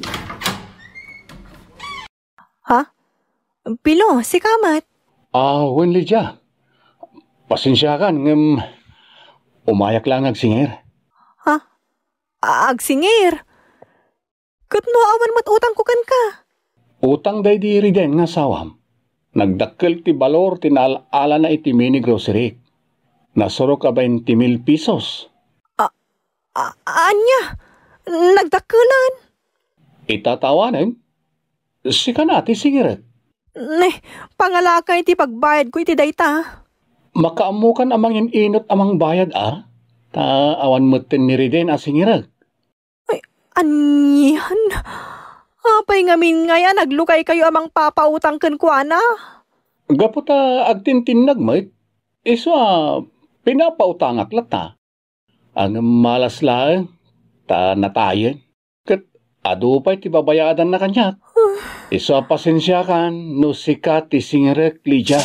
Ha? Pilo, si Kamat. Ah, wen Lydia. Pasensya ka, ngam umayak lang agsingir. Ha? Agsingir? Kat no awan mat utang ko kan ka? Utang day di Reden nga sawam. Nagdakkel ti balor tinala na iti mini grocery. Nasuro ka twenty mil pesos. A, a anya? Nagdakkelan? Itatawanan? Sika na, ti singiret. Ne, pangalakay ti pagbayad ko iti dayta. Makaamukan amang inot amang bayad ah. Ta awan mo tin ni Reden a singiret. Ay, anyan. Apay ngamin nga yan, naglukay kayo amang papautang ken ko, ana. Gapo ta agtintinag mo, iso ah, pinapautangak lata. Ang malas lang, ta natayan. Kat ado pa'y ti babayadan na kanyak. Iso pasensya kan, no sika ti singerek, Lydia.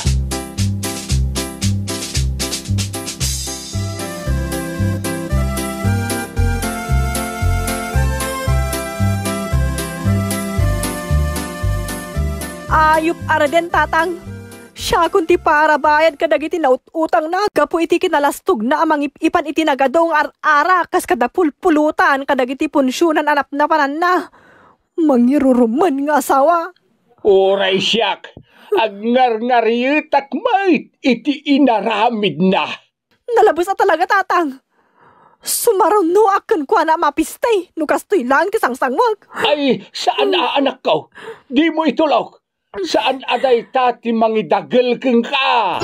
Ayup ara den, tatang. Siya kunti para bayad kadagiti na utang na. Gapo iti kinalastog na amang ipan iti nagadong ar-ara kas kada pulpulutan kadagiti punsyonan anap na panan na. Mangiruruman nga asawa. Oray siyak, agngar-ngariyutak mait iti inaramid na. Nalabos na talaga, tatang. Sumaraw no akan ko na mapistay. Nukastoy lang ti sangsangwag. Ay, saan aanak ko? Di mo itulok. Saan aday tati mangidagel keng ka?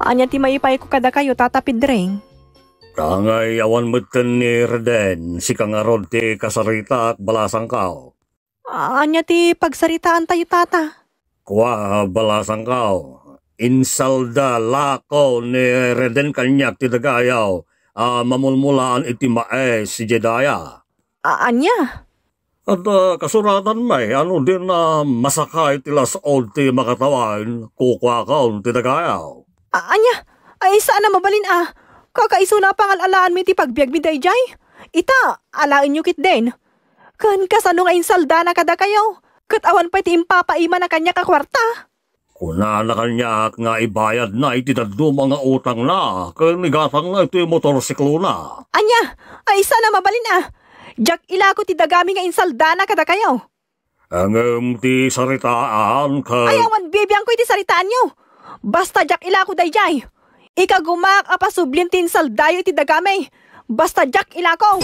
Anya ti maipay ko kada kayo tatapid ring. Kangay awan mo ni Reden, si kangarod ti kasarita at balasang kao. Anya ti pagsaritaan tayo tata. Kwa balasang kao, insalda lako ni Reden kanyak ti dagayaw, uh, mamulmulaan iti mae si Jedaya. Anya? At uh, kasuratan may, ano din na uh, masakay tila sa old ti makatawan, kukwa kaon ti dagayaw. Anya? Ay saan na mabalin ah? Kakaiso na pangalalaan mi ti pagbiag mi dayjay. Ita, alain nyo kit din. Kan kasano nga insalda na kada kayo. Katawan pa iti impapaima na kanya kakwarta. Kuna na kanya nga ibayad na iti daddo mga utang na. Kan igatang na iti motorsiklo na. Anya, ay sana mabalin ah. Jak ilako ti dagami nga insalda na kada kayo. Ang um, ti saritaan ka... Ayawan bibiyang ko iti saritaan nyo. Basta jak ilako dayjay. Ikagumak apasublin tin saldayo iti dagami. Basta jak ilako.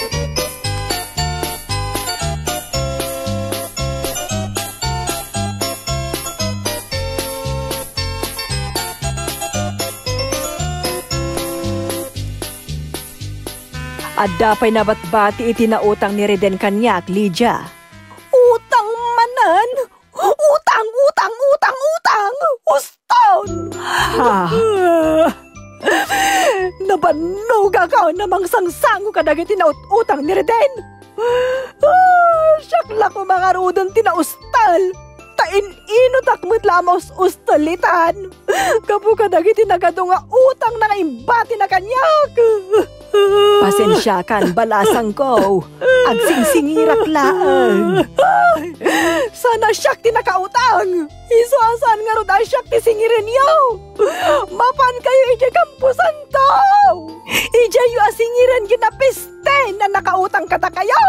Adda pa'y nabatbati iti nautang ni Reden kanyak, Lydia. Utang manan! Utang, utang, utang, utang! Uston! Ha! Nabanuga ka namang sangsango ka dagiti nautang ni Reden. Ah, syakla ko mga rudon tinaustal. Tain ino takmut lamos ustalitan. Kapu ka dagiti nagadunga utang na ngaimbati na kanyak. Pasensya kan balasang ko. Agsingsingirak lang. Sana siyak ti nakautang. Isuasan nga ron asyak ti singirin yaw. Mapan kayo ija kampusan tao. Ija yu asingirin ginapiste na nakautang kata kayo.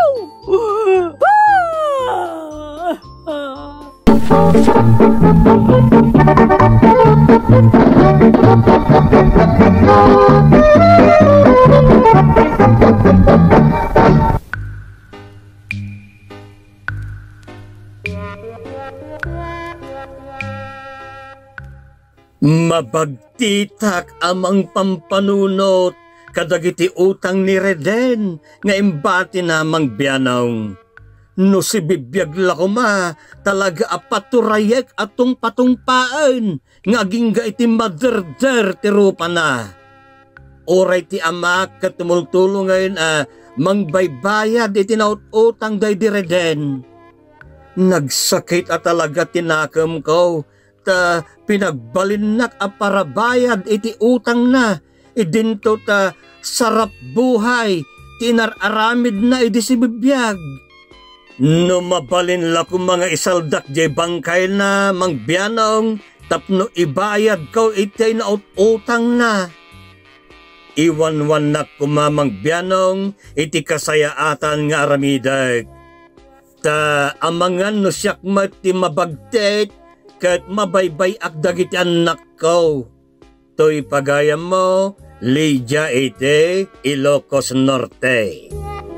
Mabagtitak amang pampanunot kadagiti utang ni Reden nga imbati namang biyanong. No si bibiyag lakuma talaga apaturayek atong patungpaan nga agingga iti maderder ti rupa na. Oray ti amak katumultulo ngayon a ah, mangbaybayad iti naututang day di Reden. Nagsakit at talaga tinakam ko ta pinagbalinak a parabayad iti utang na idinto ta sarap buhay tinararamid na iti si bibiyag. No mabalin la kung mga isaldak jay bangkay na mangbiyanong tapno ibayad ko itay na utang na. Iwan-wan na kumamang biyanong iti kasayaatan nga aramidag. Ta amangan no siyak mati mabagtet kat mabaybay ak dagiti anak ko. To'y pagayam mo, Lydia ite, Ilocos Norte.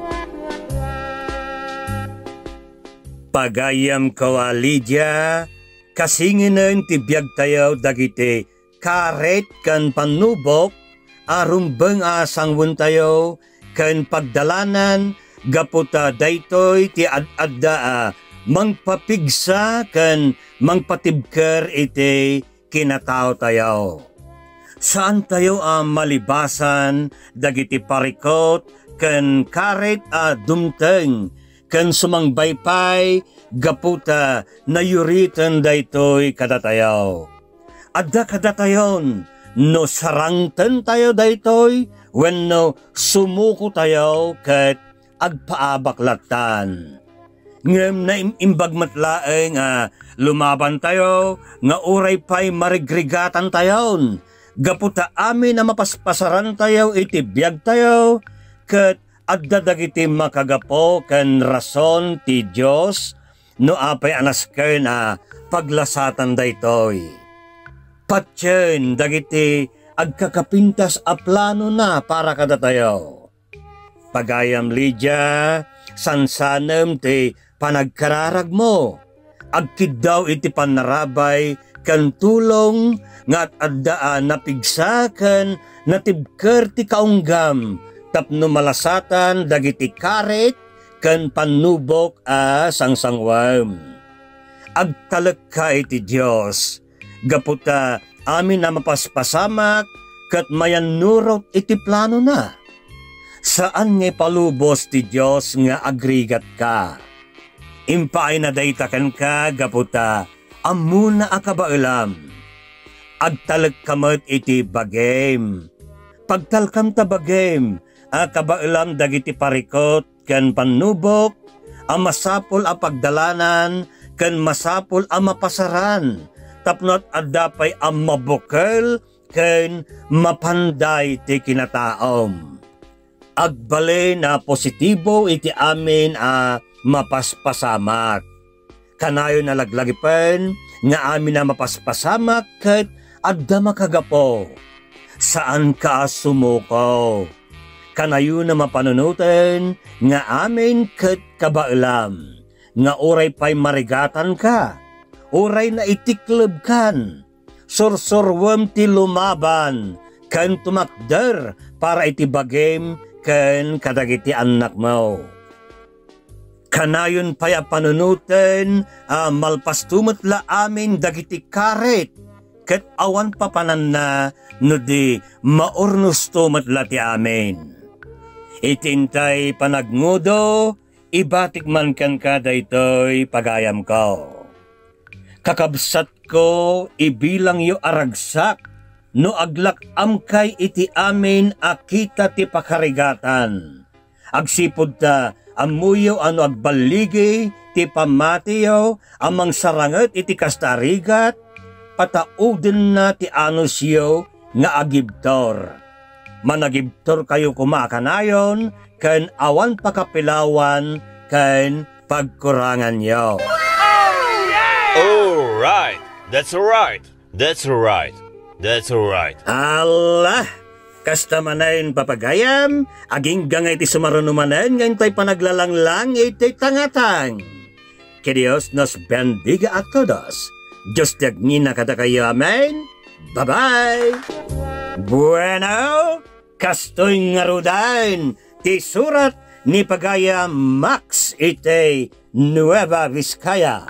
Pagayam ko a Lydia, kasinginen ti biag tayo dagiti karet kan panubok, arumbeng asangwon tayo, kan pagdalanan, gaputa daytoy ti ad-adda a, mangpapigsa kan mangpatibker iti kinatao tayo. Saan tayo a malibasan, dagiti parikot, kan karet a dumteng, kan sumangbaypay, gaputa na yuritan daytoy kadatayaw. Adda kadatayon, no sarangten tayo daytoy, wenno sumuko tayo ket agpaabaklatan. Ngem na imbagmatlaeng nga lumaban tayo, nga uray pa'y marigrigatan tayon. Gaputa amin na mapaspasaran tayo, iti biyag tayo, ket adda dagiti makagapo ken rason ti Dios no apay anasker na paglasatan daytoy. Patyen dagiti agkakapintas a plano na para kada tayo. Pagayam Lydia, sansanem ti panagkararag mo. Agkid daw iti panarabay kan tulong nga at addaan napigsakan natibker ti kaunggam tapno malasatan dagiti karet kan panubok a sangsangwam. Agtalek ka iti Diyos, gaputa amin na mapaspasamak kat mayan nurot iti plano na. Saan nga palubos ti Diyos nga agrigat ka? Impaay na daytakan ka, gaputa, amuna akabailam. Agtalag kamat iti bagem. Pagtalkam ta bagem, akabailam dagiti parikot, kan panubok, ang masapol a pagdalanan, kan masapol a mapasaran, tapnot adapay ang mabukal, kan mapanday ti kinataom. Agbale na positibo iti amin a mapaspasamak. Kanayo na laglagipan nga amin na mapaspasamak ket adda makagapo. Saan ka sumuko? Kanayo na mapanunutan nga amin ket kabailam. Nga oray pa'y marigatan ka. Oray na itikleb kan. Sorsorwem ti lumaban. Kan tumakder para iti bagem ken kadagiti anak mo. Kanayon pa'y panunutan uh, malpastumot la amin dagiti karet ket awan papanan na no di maurnos tumot la ti amin. Itintay panagnudo, ibatik man kan kada ito'y pagayam ko. Kakabsat ko, ibilang yo aragsak, no aglak amkay iti amin akita ti pakarigatan. Agsipod ta, amuyo ano agbaligi, ti pamatiyo, amang saranget iti kastarigat, patauden na ti anusyo nga agibtor. Managibtor kayo kumakanayon, ken awan pakapilawan, ken pagkurangan yo. Oh, right. That's right. That's right. That's right. Allah! Kasta manayin papagayam, aging gangay ti sumarunumanan, ngayon tayo panaglalanglang iti tangatang. Que Dios nos bendiga a todos. Diyos tiagnin na kada kayo, amen? Bye-bye! Bueno, kastoy ngarudan, ti surat ni Pagaya Max ite Nueva Vizcaya.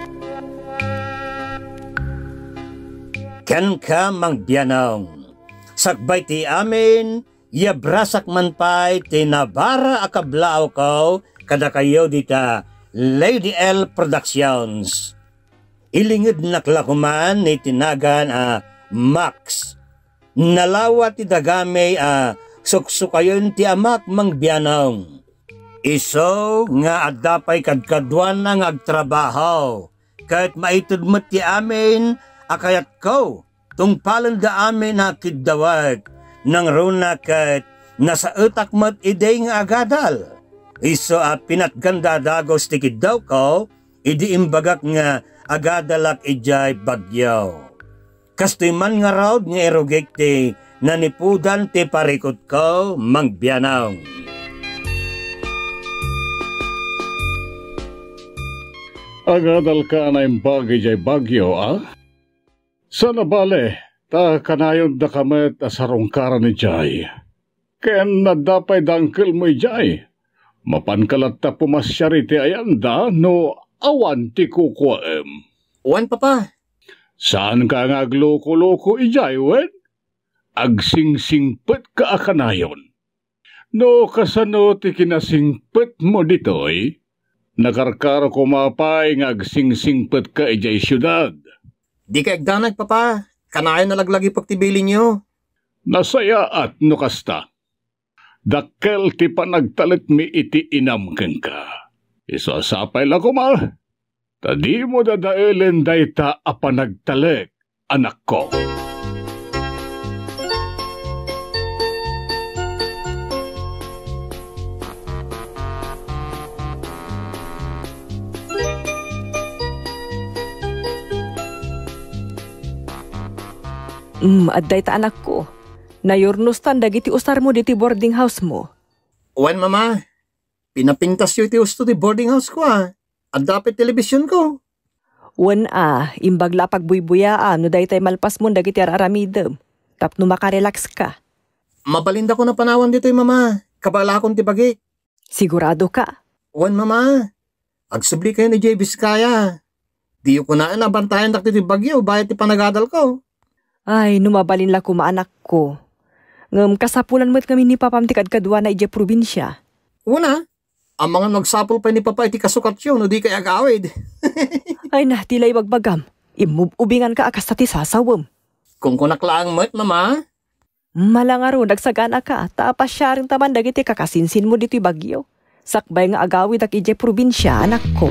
Ken ka mangbianong, sakbay ti amin, yabrasak man pa'y ti Nabara akablao ko, kada kayo dita Lady L Productions. Ilingid naklakuman ni tinagan a uh, Max. Nalawa ti dagame a uh, suksukayon ti amak mangbianong. Iso nga adapay kadkadwan na ngagtrabaho. Kahit maitudmat ti amin, akayat ko, tungpalan da amin na kidawag, nang runa kahit nasa utak mat ide nga agadal. Iso a pinatganda dagos ti kidaw ko, idi imbagak nga agadalak ijay bagyaw. Kastoy man nga raw nga erogek ti nanipudan ti parikot ko mangbianaw. Agadal ka na yung bagay jay bagyo, ah? Sana bale, ta kanayon da kamet asarong kara ni jay. Ken na dapay dangkel mo jay. Mapankalat ta pumasyari ti ayanda no awan ti kukuem. Wan papa. Saan ka nga agloko-loko ijay, wen? Agsingsingpet ka akanayon. No kasano ti kinasingpet mo ditoy, nakarkaro kumapay nga agsingsingpet ka ijay syudad. Di ka agdanag papa, kanayon na laglagi pagtibilin nyo. Nasaya at no kasta. Dakkel ti panagtalit mi iti inamken ka. Isasapay lang kuma. Tadi mo dadaelen dayta a panagtalek, anak ko. Mm, adday ta anak ko. Nayornostan dagiti usar mo diti boarding house mo. Wan mama, pinapintas yu iti usto di boarding house ko ah. Ang dapat telebisyon ko. Wan ah, imbagla pagbuybuyaam no daytay malpas mo dagiti araramidem. Tapno makarelax ka. Mabalinda ko na panawan dito'y mama. Kabala akong tibagi. Sigurado ka? Wan mama. Agsubli kayo ni J. Vizcaya. Di ko na nabantayan na ti bagyo bayat ti panagadal ko. Ay, numabalin la ko maanak ko. Ngam kasapulan mo't kami ni papam ti kadkadwa na ije probinsya. Una, ang mga nagsapol pa ni papa iti kasukat yun no di kay agawid. Ay na, tilay bagbagam. Imubingan ka akas ti sasawam. Kung kunaklaan mo't mama. Malangaro, nagsagana ka. Tapas siya rin taman dagiti kakasinsin mo dito'y bagyo. Sakbay nga agawid ak ije probinsya, anak ko.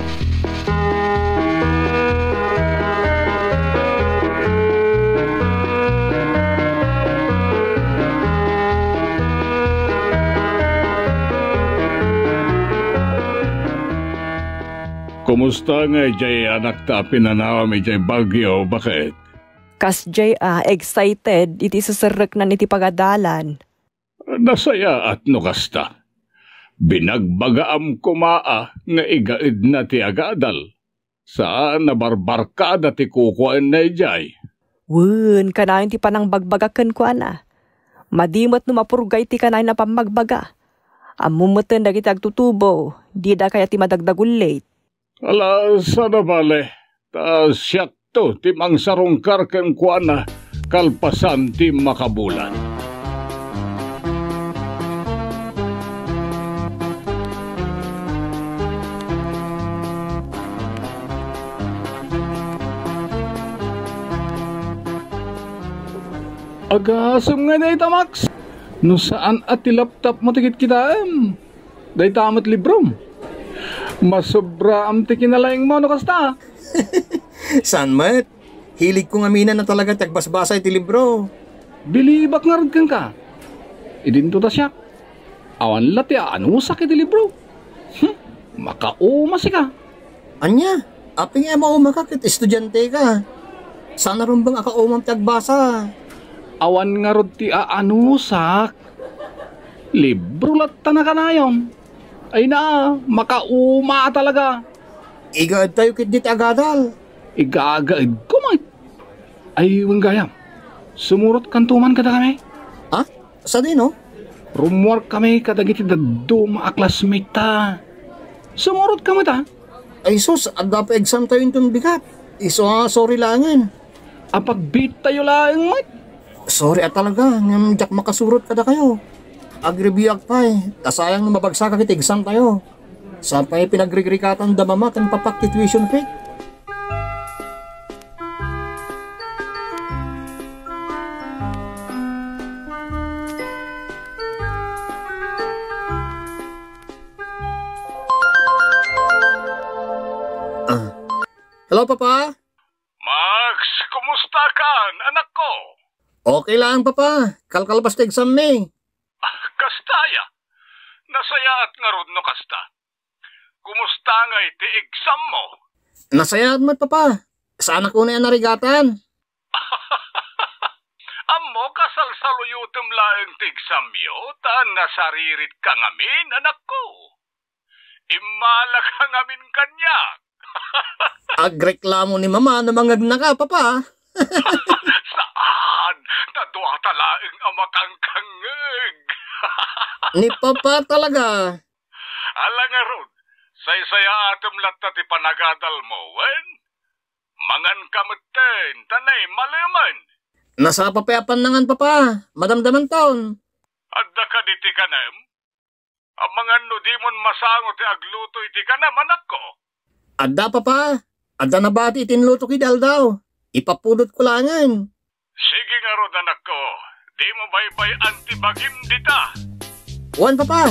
Kumusta nga ijay anak ta pinanawa mi ijay bagyo, bakit? Kas jay ah, excited, iti susurek na iti pagadalan. Nasaya at nukasta. Binagbagaam kumaa nga igaid na ti agadal. Saan nabarbarkada ti kukuan na ijay? Wen, kanayon ti panang bagbagaken ko ana. Madimot no mapurgay ti kanayon na pamagbaga. Amumutin dagiti agtutubo, di da kaya ti madagdagullate. Ala, sana bale. Ta siyak to, ti mangsarong karken kuan na kalpasan ti makabulan. Agasam nga day Max. No saan at ti laptop mo tikit kita em? Day tamat librom. Masobra am ti kinalaing mo no kasta. San mat? Hilig kong aminan na talaga tagbasbasa iti libro. Bilibak nga rin ka. Idinto ta siya. Awan lati ano sakit iti libro. Hm, makaumasi ka. Anya, aping ema umakakit estudyante ka. Sana rin bang akaumam tagbasa? Awan nga rin ti aanusak. Libro latta na kanayon. Ay na, makauma talaga. Igaad tayo kit dit agadal. Igagaid ko, mate. Ay, wanggayam. Sumurot kantuman kada kami. Ha? Sa din, no? Rumwork kami kadagiti daddo mga classmate ta. Sumurot kami ta. Ay sus, adda pa exam tayo yung bigat. Iso nga, sorry langan. Apag-beat tayo lang, mate. Sorry at talaga, ngam jak makasurot kada kayo. Agribiyak pa eh, kasayang na mabagsak kit exam tayo. Saan pa eh pinagrigrikatan damamat ang papakti tuition fee? Ah. Hello, Papa? Max, kumusta ka, anak ko? Okay lang, Papa. Kalkalpas na exam me. Kastaya, nasaya at nga rod no kasta. Kumusta nga iti exam mo? Nasaya at mat, Papa. Saan ako na yan narigatan? Amo kasalsaluyutom laeng ti exam yo, taan nasaririt ka ngamin, anak ko. Imala ka ngamin kanya. Agreklamo ni Mama na mangag na ka, Papa. Saan? Tadwa talaeng amakangkangeg. Ni Papa talaga. Ala nga rod, say-saya atom latta ti panagadal mo, wen? Mangan kamutin, tanay malaman. Nasa papayapan nangan, Papa. Madamdaman taon. Adda ka di ti kanem? Ang mga no di mon masango ti agluto iti kanem, anak ko. Adda, Papa. Adda na ba ti itinluto ki dal daw? Ipapulot ko langan. Sige nga rod, anak ko. Di mo baybay antibagim dita. Wan, Papa.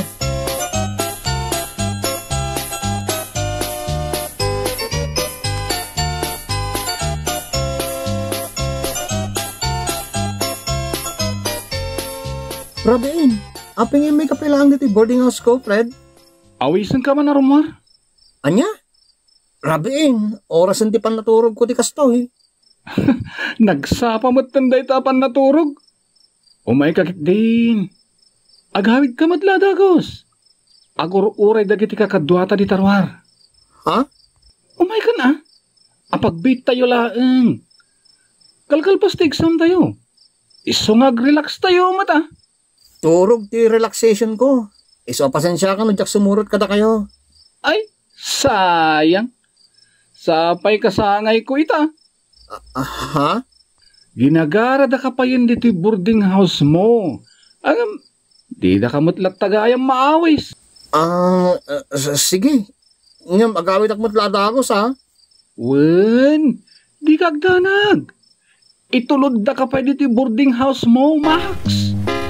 Rabiin, aping yung may kapilang dito boarding house ko, Fred? Awisan ka man na rumar? Anya? Rabiin, oras hindi pan naturog ko di kasto eh. Nagsapa mo't tanday tapan naturog. Umay kakit din. Agawid ka matla dagos. Agur uray dagiti kakadwata di tarwar. Ha? Umay ka na. Apagbit tayo laeng. Kalkalpas ta exam tayo. Isungag relax tayo mata. Turog ti relaxation ko. Iso pasensya ka no jak sumurot kada kayo. Ay, sayang. Sapay kasangay ko ita. Ah, ha? Ginagara da ka pa yun dito boarding house mo. Ang, di da ka matlat tagayang maawis. Ah, uh, sige. Ngam, agawit ak matlada ako sa. Wen, di kagdanag. Itulod da ka pa dito boarding house mo, Max.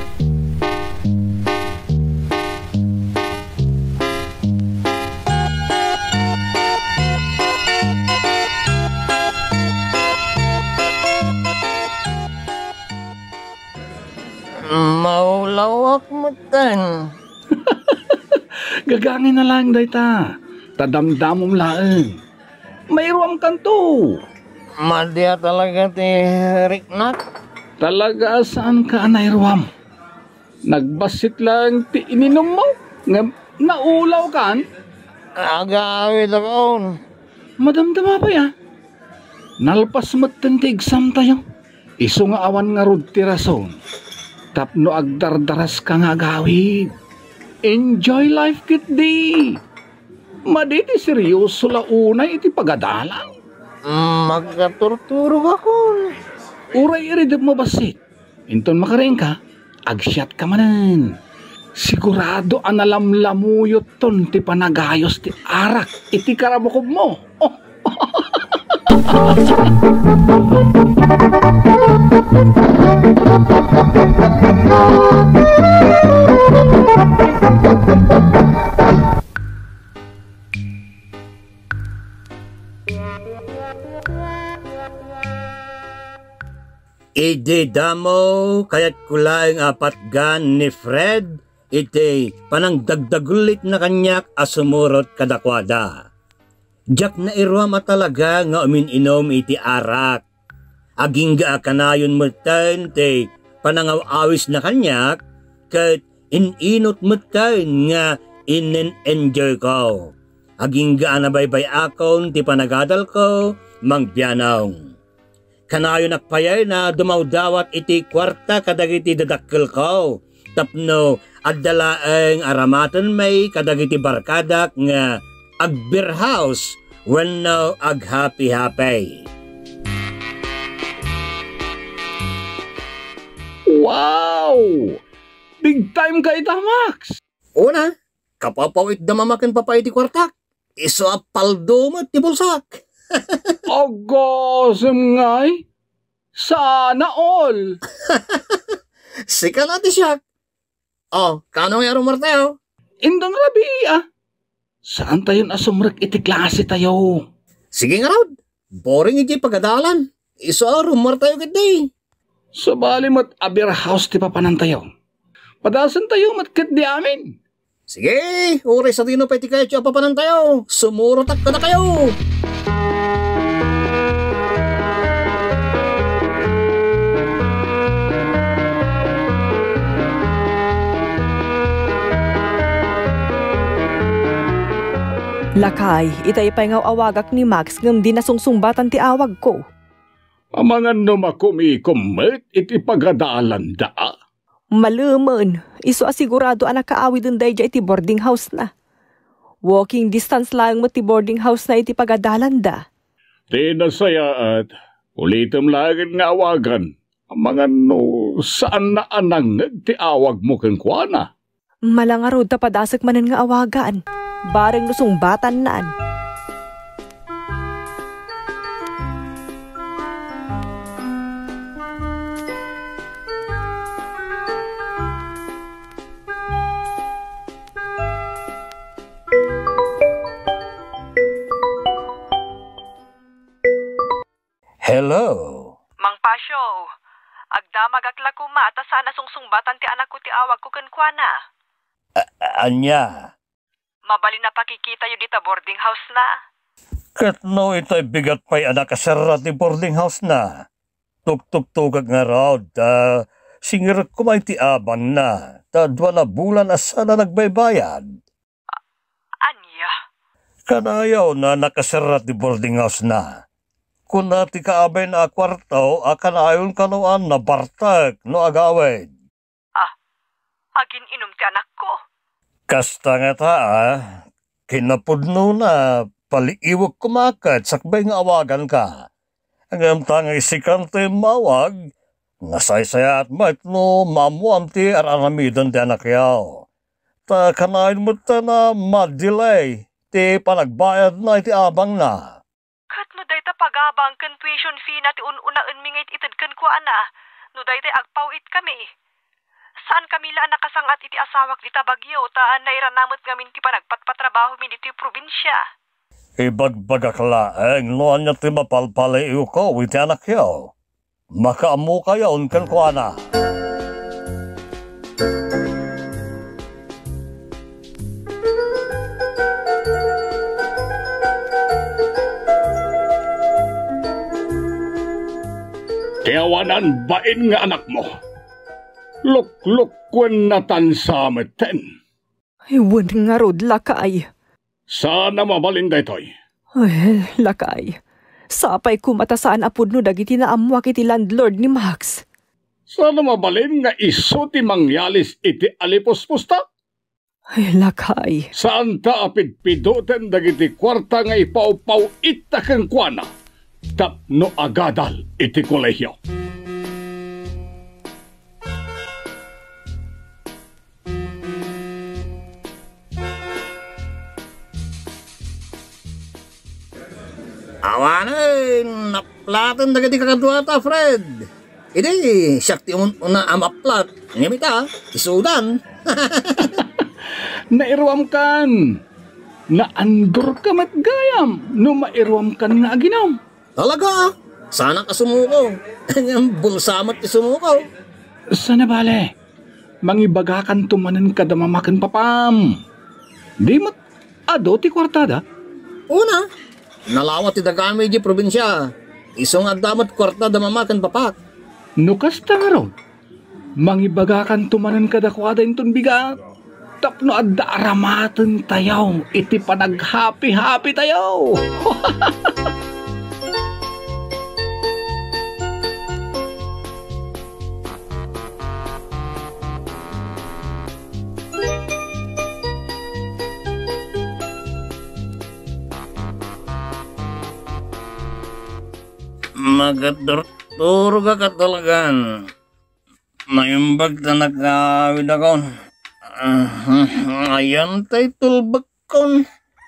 Maulawak mo tan. Gagangin na lang dayta. Tadamdamom laeng. Mayroong kanto. Madya talaga ti Riknak. Talaga saan ka anayruam? Nagbasit lang ti ininom mo? Nga naulaw kan? Agawit ako. Madamdama pa ya. Nalpas matten ti exam tayo. Iso nga awan nga rod ti rason. Tapno agdardaras ka nga gawid. Enjoy life kit di. Maditi seryoso la unay iti pagadalang. Magkaturturog ako. Uray iridip mo basit. Inton makaring ka, agsyat ka manan. Sigurado analamlamuyot ton ti panagayos ti arak iti karabukob mo. Oh. Ide damo kaya't kulayang apat gan ni Fred iti panang dagdagulit na kanyak asumurot kadakwada. Jak na irwama talaga nga umininom iti arak. Aging ga kanayon mutan ti panangawawis na kanyak kat ininot mutan nga inen-enjoy ko. Aging ga anabaybay akon ti panagadal ko mangbianaw. Kanayo nakpayay na dumawdawat iti kwarta kadagiti dadakkel ko. Tapno agdalaeng aramatan may kadagiti barkadak nga agbeer house when no ag happy happy. Wow! Big time ka ita, Max! Una, kapapawit damamakan pa pa iti kwartak. Iso apaldo mo ti bulsak. Agosem ngay? Sana all! Sika natin siya. Oh, kanong yaro martayo? Indang rabi ah. Saan tayo nasumrek iti klase tayo? Sige nga raw. Boring iti pagadalan. Iso rumar tayo ganda. Sa bali mat aber house ti papanan tayo. Padasan tayo matkat di amin. Sige, uri sa dino peti kayo tiyo papanan tayo. Sumurotak ka na kayo. Lakay, itay pa'y ngaw awagak ni Max ngam di nasungsungbatan ti awag ko. Amangan no makumikumit iti pagadalan da. Maluman, iso asigurado anak kaawi dun day iti boarding house na. Walking distance lang mo ti boarding house na iti pagadalan da. Tinasaya at ulitom lagin nga awagan. Amangan no saan na anang ti awag mo kenkwana. Malangarod ta padasak manan nga awagan. Bareng nusong batan naan. Hello. Mang Pasyo, agdamag akla ko ma at sana sungsungbatan ti anak ko ti awag ko kenkwana. Anya? Mabali na pakikita yu dita boarding house na. Kat no ito'y bigat pa'y anak kasarat ni boarding house na. Tuk-tuk-tukag nga raw, ta singir ko may ti aban na, ta dwa na bulan asa na nagbaybayad. Anya? Kanayaw na nakasarat ni boarding house na. kung nati kaabay na kwartaw, akan ayon kanuan na bartak no agawid. Ah, agin inom ti anak ko. Kasta nga ta, ah, kinapudno na paliiwag kumakat sakbay nga awagan ka. Ang tangay sikante mawag, nasaysaya at mat no mamuam ti aranamidan ti anak yaw. Ta kanain mo ta na madelay, ti panagbayad na iti abang na. Kat no day ta pagabang kan tuition fee na ti ununaan mingit itad kan ko ana, no day ta agpawit kami. Saan kami laan nakasangat iti asawak di tabagyo, ta nairanamot ngamin ti panagpatpatrabaho min iti probinsya. Ibagbagakla, no anya ti mapalpalay ko, iti anak yaw. Makaamu kayo, unkan ko ana. Tiyawanan bain nga anak mo. Luk-lukwen na tansameten. Iwan nga rod, lakay. Sana mabalin daytoy. Ay, lakay. Sapay kumatasaan apod no dagiti na amwak iti landlord ni Max. Sana mabalin nga iso ti mangyalis iti alipos-pusta. Ay, lakay. Saan ta apidpidoten dagiti kwarta nga ipaw-paw itakang kwana. Tapno agadal iti kolehyo. Awanan, naplatan na gadi kakadwata, Fred. Hindi, syakti una amaplat. Ngamita, isudan. Nairwam kan. Naandor ka matgayam. No mairwam kan nga aginam. Talaga, sana ka sumuko. Bulsamat ti sumuko. Sana bale, mangibagakan tumanan ka damamakan papam. Di mat ado ti kwartada? Una, nalawat ti dagami di probinsya. Isong adamat kwarta damamakan papak. Nukas ta nga ron. Mangibagakan tumanan ka dakwada intun bigat. Tapno adda aramatan tayaw. Iti panaghapi-hapi tayaw. Magadur-turo ka katalagan. Naimbag na nagkawid ako. Uh, ayan tayo tulbag kon.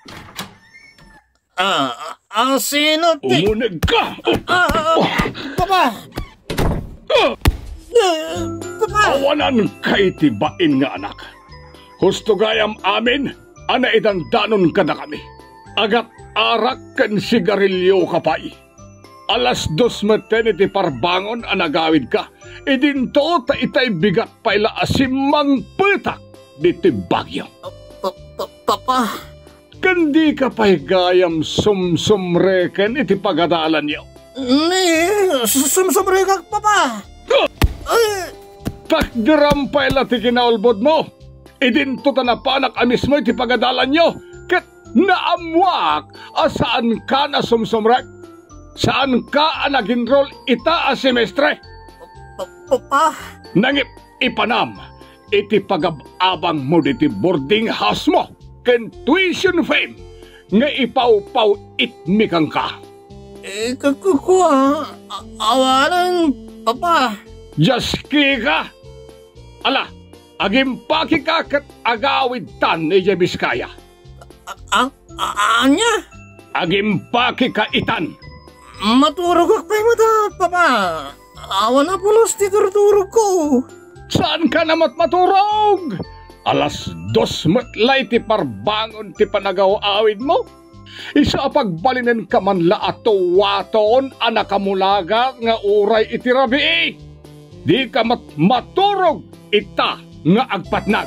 Ah, ah, sino ti? Umunag ka! Ah, ah, papa! Ah, papa! Awanan kay tibain nga anak. Husto gayam amin, ana idang danon ka na kami. Agat arak kan sigarilyo kapay. Alas dos maten iti parbangon anagawid ka. Idinto ta itay bigat paila asimang petak diti bagyo. Papa? Kandi ka pa'y gayam sumsumreken iti pagadalan niyo. Ni, sumsumreken papa. Ay! Takdiram paila ti kinaulbod mo. Idinto ta na panak amis mo iti pagadalan niyo. Kat naamwak asaan ka na sumsumrek. Saan ka nag-enroll ita a semestre? Papa? Nangip ipanam, iti pagababang mo diti boarding house mo, ken tuition fee, nga ipaw-paw itmikang ka. Eh, kakukuha, awalan, Papa. Jaski ka? Ala, agimpaki ka kat agawid tan ni Jebiskaya. Ang, anya? Agimpaki ka itan. Maturog ak pa'y mata, Papa. Awan na pulos ti turturog ko. Saan ka namat maturog? Alas dos matlay ti parbangon ti panagaw-awid mo. Isa pagbalinan ka man la ato waton anakamulaga nga uray iti rabii. Di ka mat maturog ita nga agpatnag.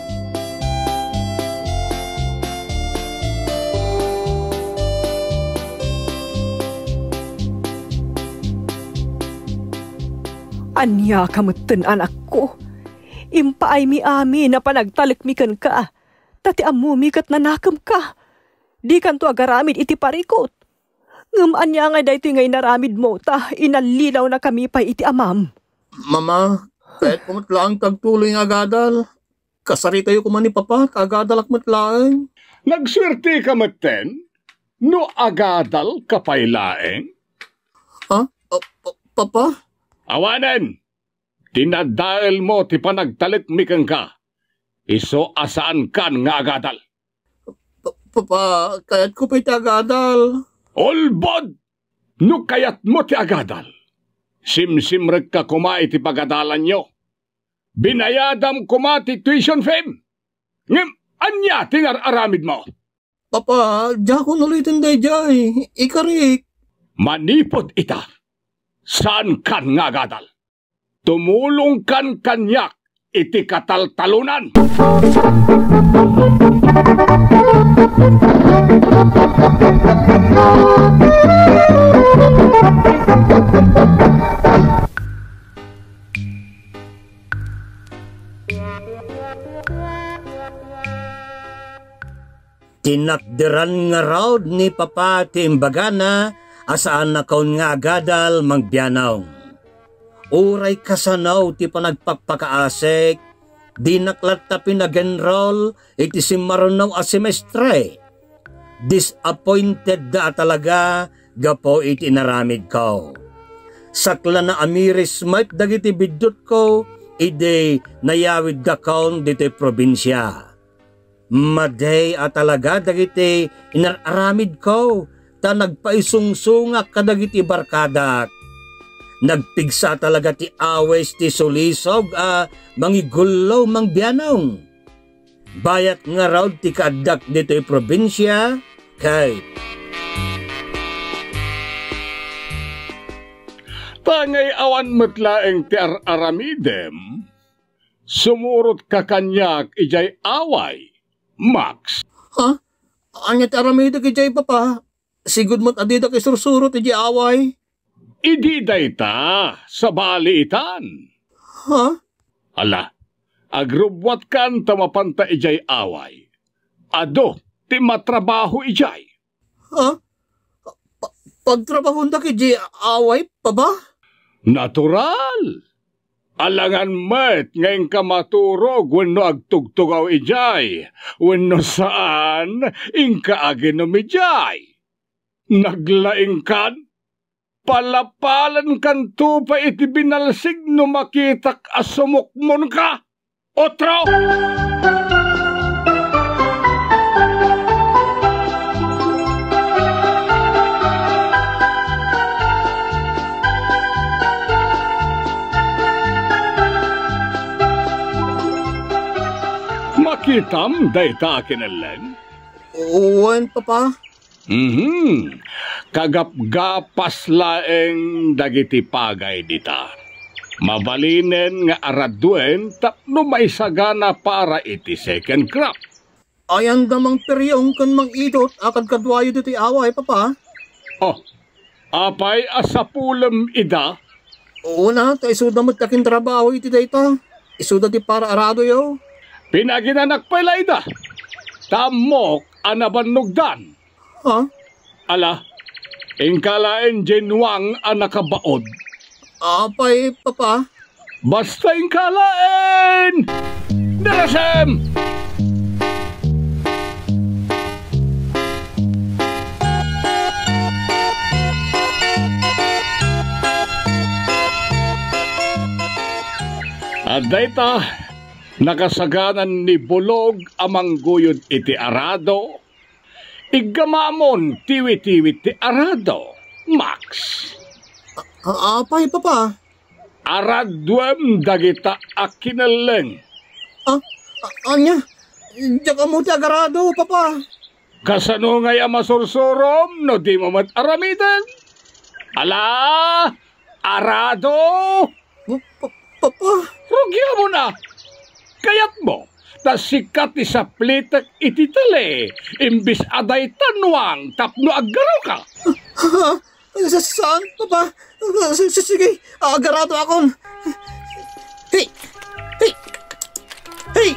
Anya kamutten anak ko. Impaay mi ami na panagtalikmikan ka. Tati amumi kat nanakam ka. Di kan to agaramid iti parikot. Ngamaan niya nga dahito ngay naramid mo ta, inalilaw na kami pa iti amam. Mama, kahit kumatlaang tagtuloy nga agadal. Kasarita yu kuman ni Papa, kagadal ak matlaang. Nagswerte ka maten? No agadal kapaylaeng? Ha? Uh, pa- Papa? Awanan! Tinadail mo ti panagtalit mikang ka. Iso asaan kan nga agadal? Pa- Papa, kahit ko pa iti agadal. Olbod! No kayat mo ti agadal. Simsimrek ka kuma iti pagadalan nyo. Binayadam kuma ti tuition fee. Ngem, anya tinararamid mo? Papa, diya ko nulitin day jay. Ikarik. Manipod ita. Saan kan nga agadal? Tumulong kan kanyak iti kataltalunan. Tinakdiran nga raw ni Papa ti imbagana asaan na kaun nga agadal magbianaw. Uray kasanaw ti panagpapakaasek, di naklat ta pinagenroll iti simarunaw a semestre. Disappointed da talaga gapo iti naramid ko. Sakla na amiris might dagiti bidot ko, ide nayawid da kaun dito probinsya. Maday at talaga dagiti inararamid ko, ta nagpaisungsungak kadagiti barkadak. Nagpigsa talaga ti awes ti sulisog a mangigullaw mangbianong. Bayat nga raw ti kadak dito'y probinsya, kay Tangay awan matlaeng ti ar-aramidem, sumurot ka kanyak ijay away, Max. ha? Anya ti aramida ki jay Papa? Sigud mo't adida kay sursurot iti away. Idi dayta sa balitan. Ha? Ala, agrubwat kan tamapanta ijay away. Ado, ti matrabaho ijay. Ha? Pa- Pagtrabahon da ki jay away pa ba? Natural. Alangan met ngayon ka maturog wenno agtugtugaw ijay. Wenno saan, ingka aginom ijay. Naglaing kan, palapalan kan tupa iti binalsig no makitak asumukmon ka. Otro! Makitam dayta kinalen. Uwan Papa? Mhm. Kagapgapas laeng dagiti pagay dita. Mabalinen nga araduen tapno may sagana para iti second crop. Ayan damang peryong kan mang idot akad kadwayo dito away Papa. Oh, apay asapulem ida. Una, ta isuda mo't takin trabaho iti dayta. Isuda ti para arado yo. Pinaginanak pala ida. Tamok anabanugdan. Ha? Ala, ingkalaen Jenwang ang nakabaod. Apay Papa? Basta ingkalaen! Darasem! At dayta, nakasaganan ni Bulog amang guyod iti arado, igamamon tiwi-tiwi ti arado, Max. A- apay Papa? Aradwem dagita akinaleng. Ah, a- anya? Diyan mo ti agarado Papa. Kasano ngay amasursurom no di mo mat aramidan? Ala, arado! Pa- Papa? Rugya mo na! Kayat mo, tas sikat isa plitak iti tali, imbis aday tanwang tapno aggaro ka. Ha? Sa saan Papa? S- s- Sige, agarado akon. Hey! Hey! Hey!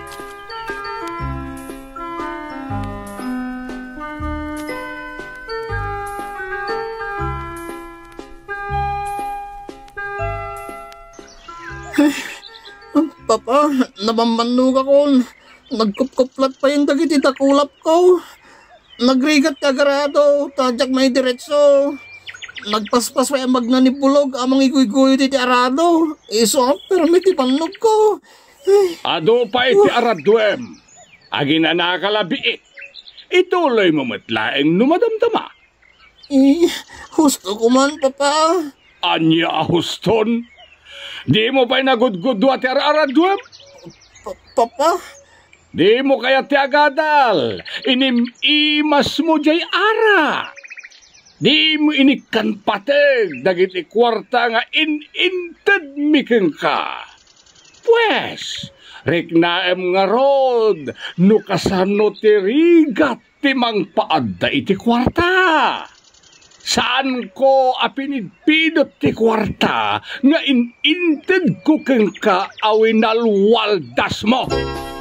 Papa, nabambannog ako. Nagkupkuplat pa yung dagiti takulap ko. Nagrigat kagarado, tadyak may diretso. Nagpaspas pa yung magnanipulog, amang iguy-guyo ti arado. Iso, pero may tipanog ko. Ado pa iti aradwem. Agi na nakalabi. Ituloy mo matlaeng numadamdama. Eh, husto ko man, Papa. Anya huston? Di mo pa'y nagudgudwa ti aradwem? Papa? Di mo kaya ti agadal. Inim-imas mo jay ara. Di mo inikan pateg dagiti kwarta nga in-inted mikeng ka. Pues, reknaem nga rod, no kasano ti rigat ti mangpaadda iti kwarta. Saan ko apinidpidot ti kwarta nga in-inted ko keng ka awinalwaldas mo.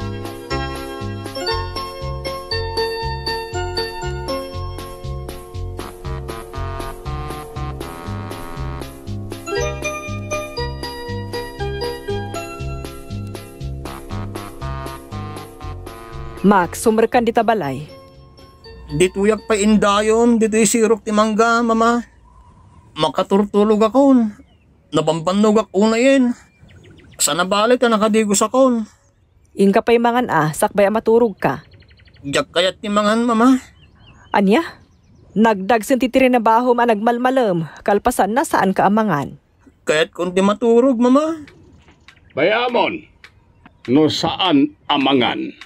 Max, sumerkan di tabalay. Dituyak pa indayon, dito'y sirok ti mangga, mama. Makaturtulog akon. Nabambannog ako na yin. Sana balik ka nakadigos akon. Inka pa'y mangan ah, sakbay maturog ka. Diyak kayat ti mangan, mama. Anya? Nagdagsin titiri na baho ma nagmalmalam. Kalpasan na saan ka amangan. Kaya't kung di maturog, mama. Bayamon, no saan amangan?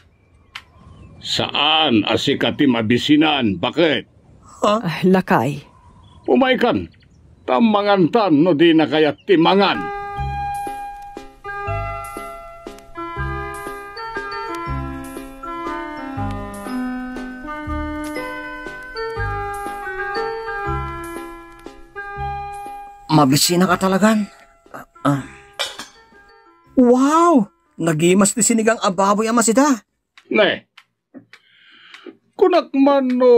Saan asikati mabisinan? Bakit? Ha? Ah, lakay. Umaikan, tamangantan no di na kayat timangan. Mabisina ka talagan. Uh, uh. Wow! Nagimas ti sinigang ababoy ama sida. Ne, kunak man no,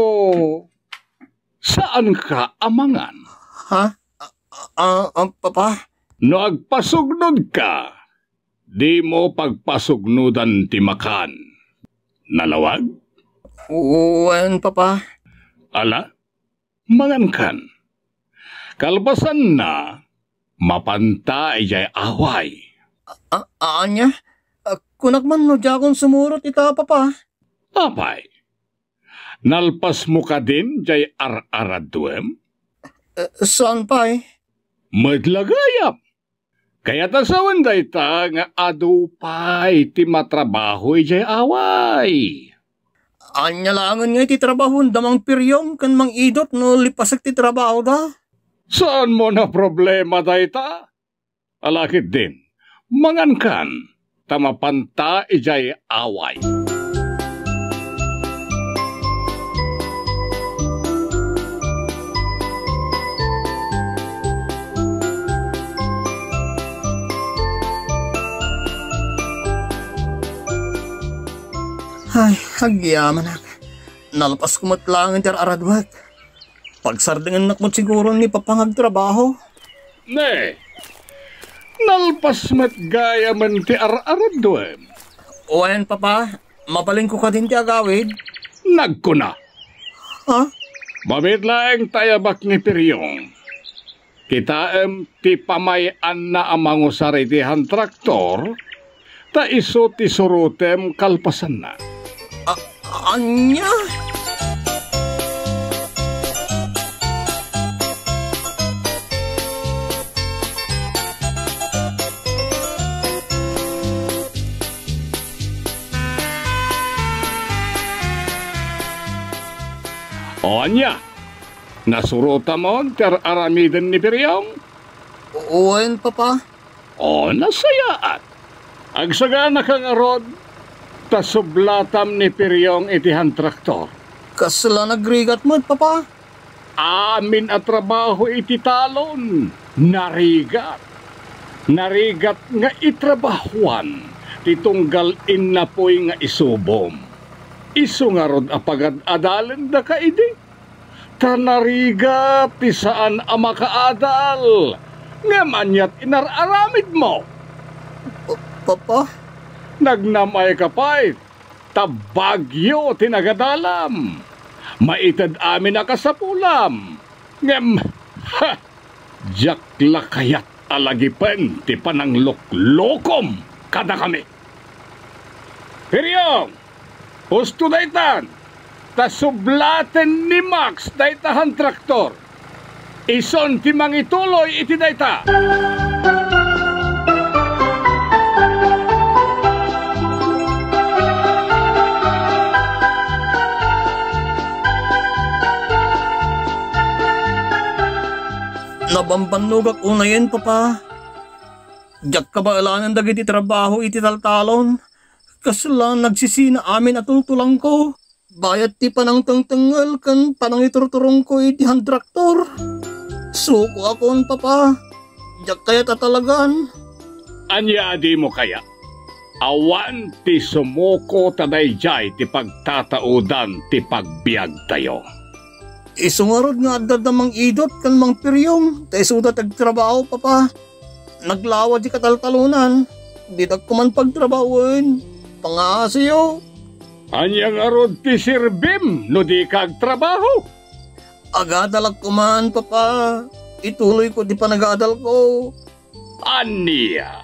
saan ka amangan? Ha? Ah, uh, uh, papa? No agpasugnod ka, di mo pagpasugnudan ti makan. Nalawag? Uwan, papa. Ala, mangan kan. Kalbasan na, mapanta ijay away. Ah, uh, anya? Uh, kunak man no jakon sumurot ita, papa. Apay, nalpas mo ka din jay ar-aradwem? Uh, saan pa eh? Madlagayap. Kaya tasawan day ta nga adu pa'y ti matrabaho jay away. Anya langan nga iti trabahon damang piryong kan mang idot no lipasak ti trabaho da. Saan mo na problema day ta? Alakit din, mangan kan, tamapanta ijay away. Ay, hagyaman ak. Nalpas kumatlangan ti aradwat. Pagsardingan nakmot siguro ni papangag trabaho. Ne, nalpas mat gaya man ti ar-aradwem. Uwan, papa. Mapaling ko ka din ti agawid. Nagkuna. Ha? Babitlaeng tayabak ni Piryong. Kitaem ti pamayan na amango saritihan traktor, ta iso ti surutem kalpasan na. A- anya? O anya, nasuruta mo ter aramiden ni Piryong? Uwan, papa. O nasayaan. Agsagana ka nga rod, tasublatam ni Piryong itihan traktor. Kasla nagrigat mo, papa. Amin at trabaho iti talon, narigat. Narigat nga itrabahuan, titunggal inapoy nga isubom. Isu nga rod apagad adalan da ka idi. Tanarigat ti saan ama kaadal, nga manyat inararamid mo. Papa? Nagnamay ka pa'y tabagyo tinagadalam. Maitad amin na kasapulam. Ngem, ha! Jakla kayat alagipan ti panang loklokom kada kami. Piryong, husto daytan, tasublaten ni Max daytahan traktor. Ison ti mangituloy iti dayta. Nabambanugak unayin, Papa. Diyak kabaalangan dagiti trabaho iti taltalon. Kasla nagsisina amin at tultulang ko. Bayat ti panang tangtangal kan panang iturturong ko iti handraktor. Suko akon, Papa. Diyak kaya tatalagan. Anya di mo kaya? Awan ti sumuko tadayjay ti pagtataudan ti pagbiag tayo. Isungarod nga adad namang idot kan mang piryong. Tayo sudat agtrabaho, Papa. Naglawad di kataltalunan. Di kuman pagtrabawin. Pangasiyo. Anyang arod ti sirbim no di kagtrabaho. Agadalag kuman, Papa. Ituloy ko di panagadal ko. Aniya?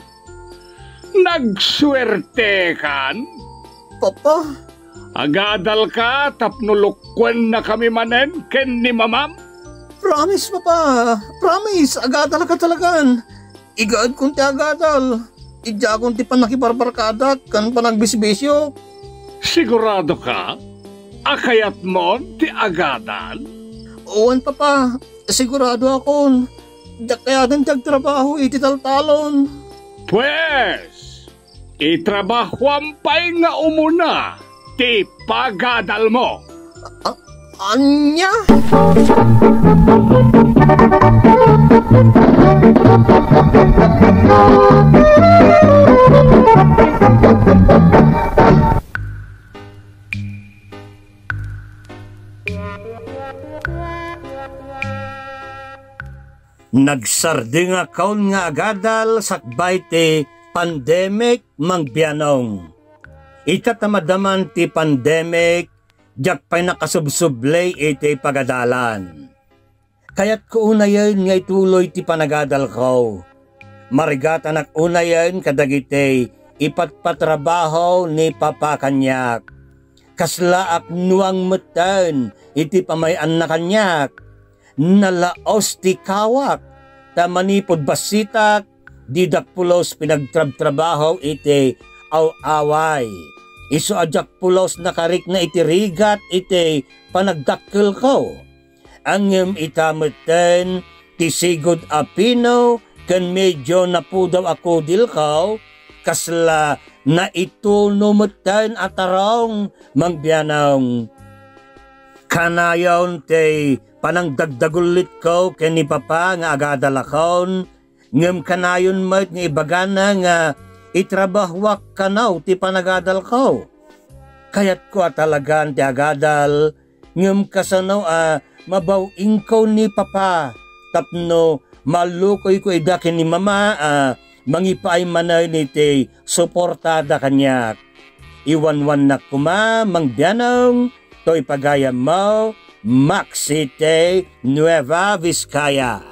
Nagswerte kan? Papa? Agadal ka tapnulukwan na kami manen ken ni mamam? Promise, Papa. Promise. Agadal ka talagan. Igaad kong ti agadal. Idya kong ti panakibarbarkadat kan panagbisbisyo. Sigurado ka? Akayat mo ti agadal? Owan, Papa. Sigurado akon. Diyak kaya din tagtrabaho iti taltalon. Pues, itrabahuan pa'y nga umuna ti pagadal mo. A- anya? Nagsarding akaw nga agadal sakbay ti pandemic mangbianong. Itatamadaman ti pandemic, jak pa'y nakasubsublay iti pagadalan. Kaya't ko unayan nga ituloy ti panagadal ko. Marigatan ak unayan kadagiti ipatpatrabaho ni Papa Kanyak. Kasla ak nuang metan iti pamayan na kanyak. Nalaos ti kawak, tamanipod basitak, didak pulos pinagtrab-trabaho iti aw-away. Isu ajak pulos nakarik na iti rigat iti panagdakkel ko. Angem itameten ti sigod apino ken medyo napudaw ako dilkaw kasla na ito numeten atarong mangbianong. Kanayon ti panang dagdagulit ko ken ni Papa nga agadalakon ngem kanayon met nga ibagana nga itrabahwak kanaw ti panagadal ko. Kayat ko atalagan ti agadal ngem kasano a mabawing ko ni Papa tapno malukoy ko ida ken ni Mama a mangipaay manay ni ti suportada kanyak. Iwanwan na kuma mangbianong to'y pagayam mo Max City, Nueva Vizcaya.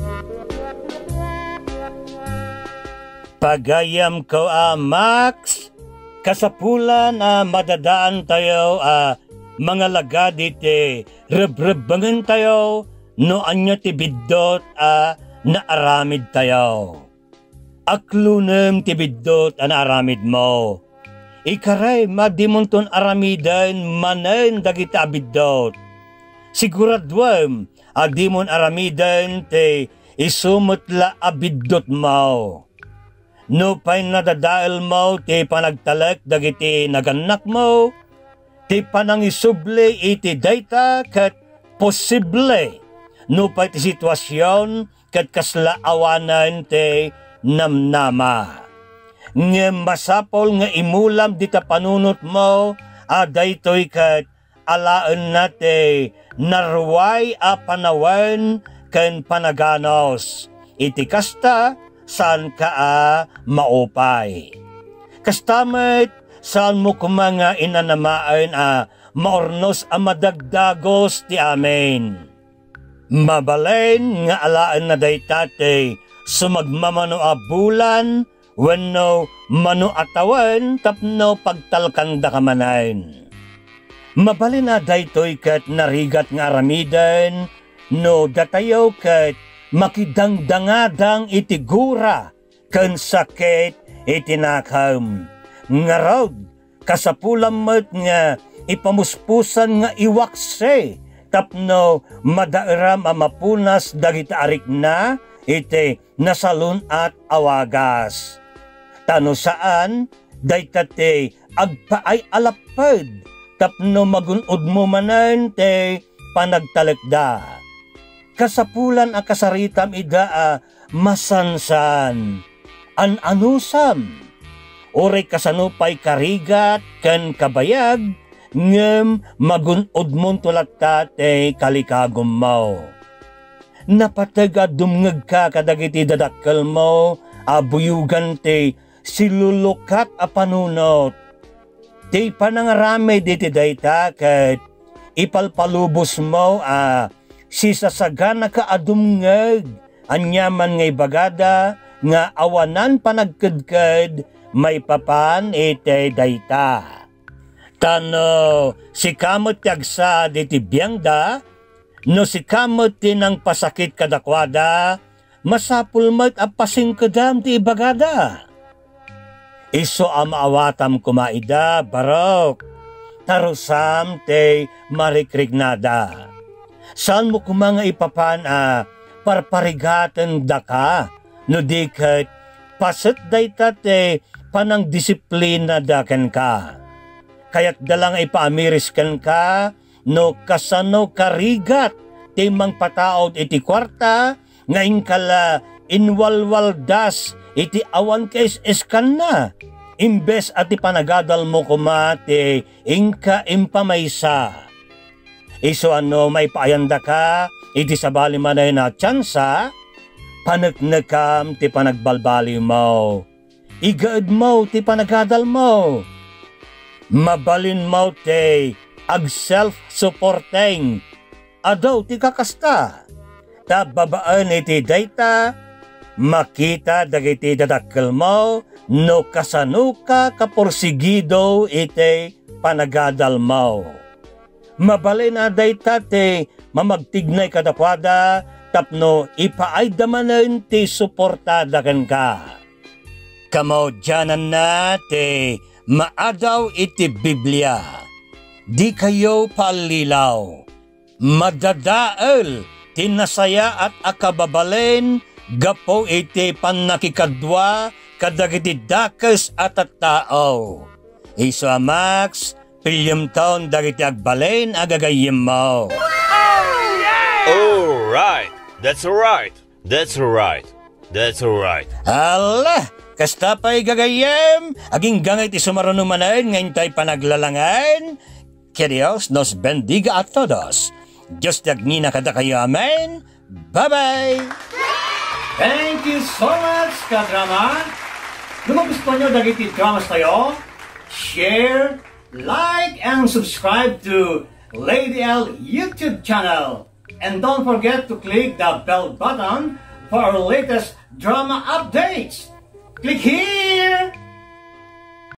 Pagayam ko a uh, Max, kasapulan na uh, madadaan tayo a uh, mga lagad iti rebreb-bangan tayo no anya ti biddot a uh, naaramid tayo. Aklunem ti biddot a naaramid mo. Ikaray madimonton aramidan manen dagiti abiddot. Siguradwam adimon aramidan te isumutla abiddot mo. No pa'y nadadael mo ti panagtalek dagiti naganak mo, ti panangisubli iti dayta kat posible. No pa'y ti sitwasyon kat kasla awanan ti namnama. Ngem masapol nga imulam dita panunot mo, aday to'y kat alaan nate narway a panawan ken panaganos. Iti kasta, saan ka a maupay. Kastamit, saan mo kumanga inanamaan a maornos a madagdagos ti amin. Mabalen nga alaan na daytate sumagmamano a bulan wenno mano atawan tapno pagtalkanda kamanain. Mabalin na daytoy kat narigat nga aramidan no datayaw kat makidangdangadang itigura kan sakit itinakam. Ngarod kasapulamot nga ipamuspusan nga iwakse tapno madairam amapunas dagita arik na iti nasalun at awagas. Tano saan daytate agpaay alapad tapno magunod mo manan te panagtalekda. Kasapulan a kasaritam ida a masansan an anusam. Oray kasanupay karigat kan kabayag ngem magunod mon tulatta te kalikagom mo. Napataga dumngeg ka kadagiti dadakkel mo abuyugan te silulukat a panunot. Ti panangarame diti dayta ket ipalpalubos mo a sisasagana ka adumngeg anyaman ngay bagada nga awanan panagkedked may papan ite dayta. Tano si kamot yagsa diti biyangda no si kamot tinang pasakit kadakwada masapul mat a pasingkedam ti bagada. Iso am awatam kumaida barok tarusam te marikrignada. Saan mo kumanga ipapan a parparigaten daka no diket paset dayta te panang disiplina daken ka. Kaya't dalang ipaamiris ken ka no kasano karigat timang pataod iti kwarta ngayon kala inwalwaldas iti awan kais eskan na. Imbes at ipanagadal mo kumate ingka impamaysa. Iso ano may paayanda ka iti sabali manay na tsansa panagnakam ti panagbalbali mo. Igaad mo ti panagadal mo. Mabalin mo te ag self-supporting. Adaw ti kakasta. Ta babaan iti dayta makita dagiti dadakkel mo no kasano ka kaporsigido iti panagadal mo. Mabalin na dayta te mamagtignay kadakwada tapno ipaaydamanen ti suportada ken ka. Kamo dyanan na te maadaw iti Biblia. Di kayo palilaw. Madadael tinasaya at akababalen gapo iti panakikadwa kadagiti dakes at at tao. Iso amax pilyem taon dagiti agbalen agagayem mo. All right. That's right. That's right. That's right. Ala, kasta pa'y gagayem, aging gangit isumarunumanan ngayon tayo panaglalangan. Que Dios nos bendiga a todos. Diyos dagnina kada kayo, amen. Bye-bye. Thank you so much, kadrama. Kung gusto nyo dagiti dramas tayo, share, like, and subscribe to Lady L YouTube channel. And don't forget to click the bell button for our latest drama updates. Click here!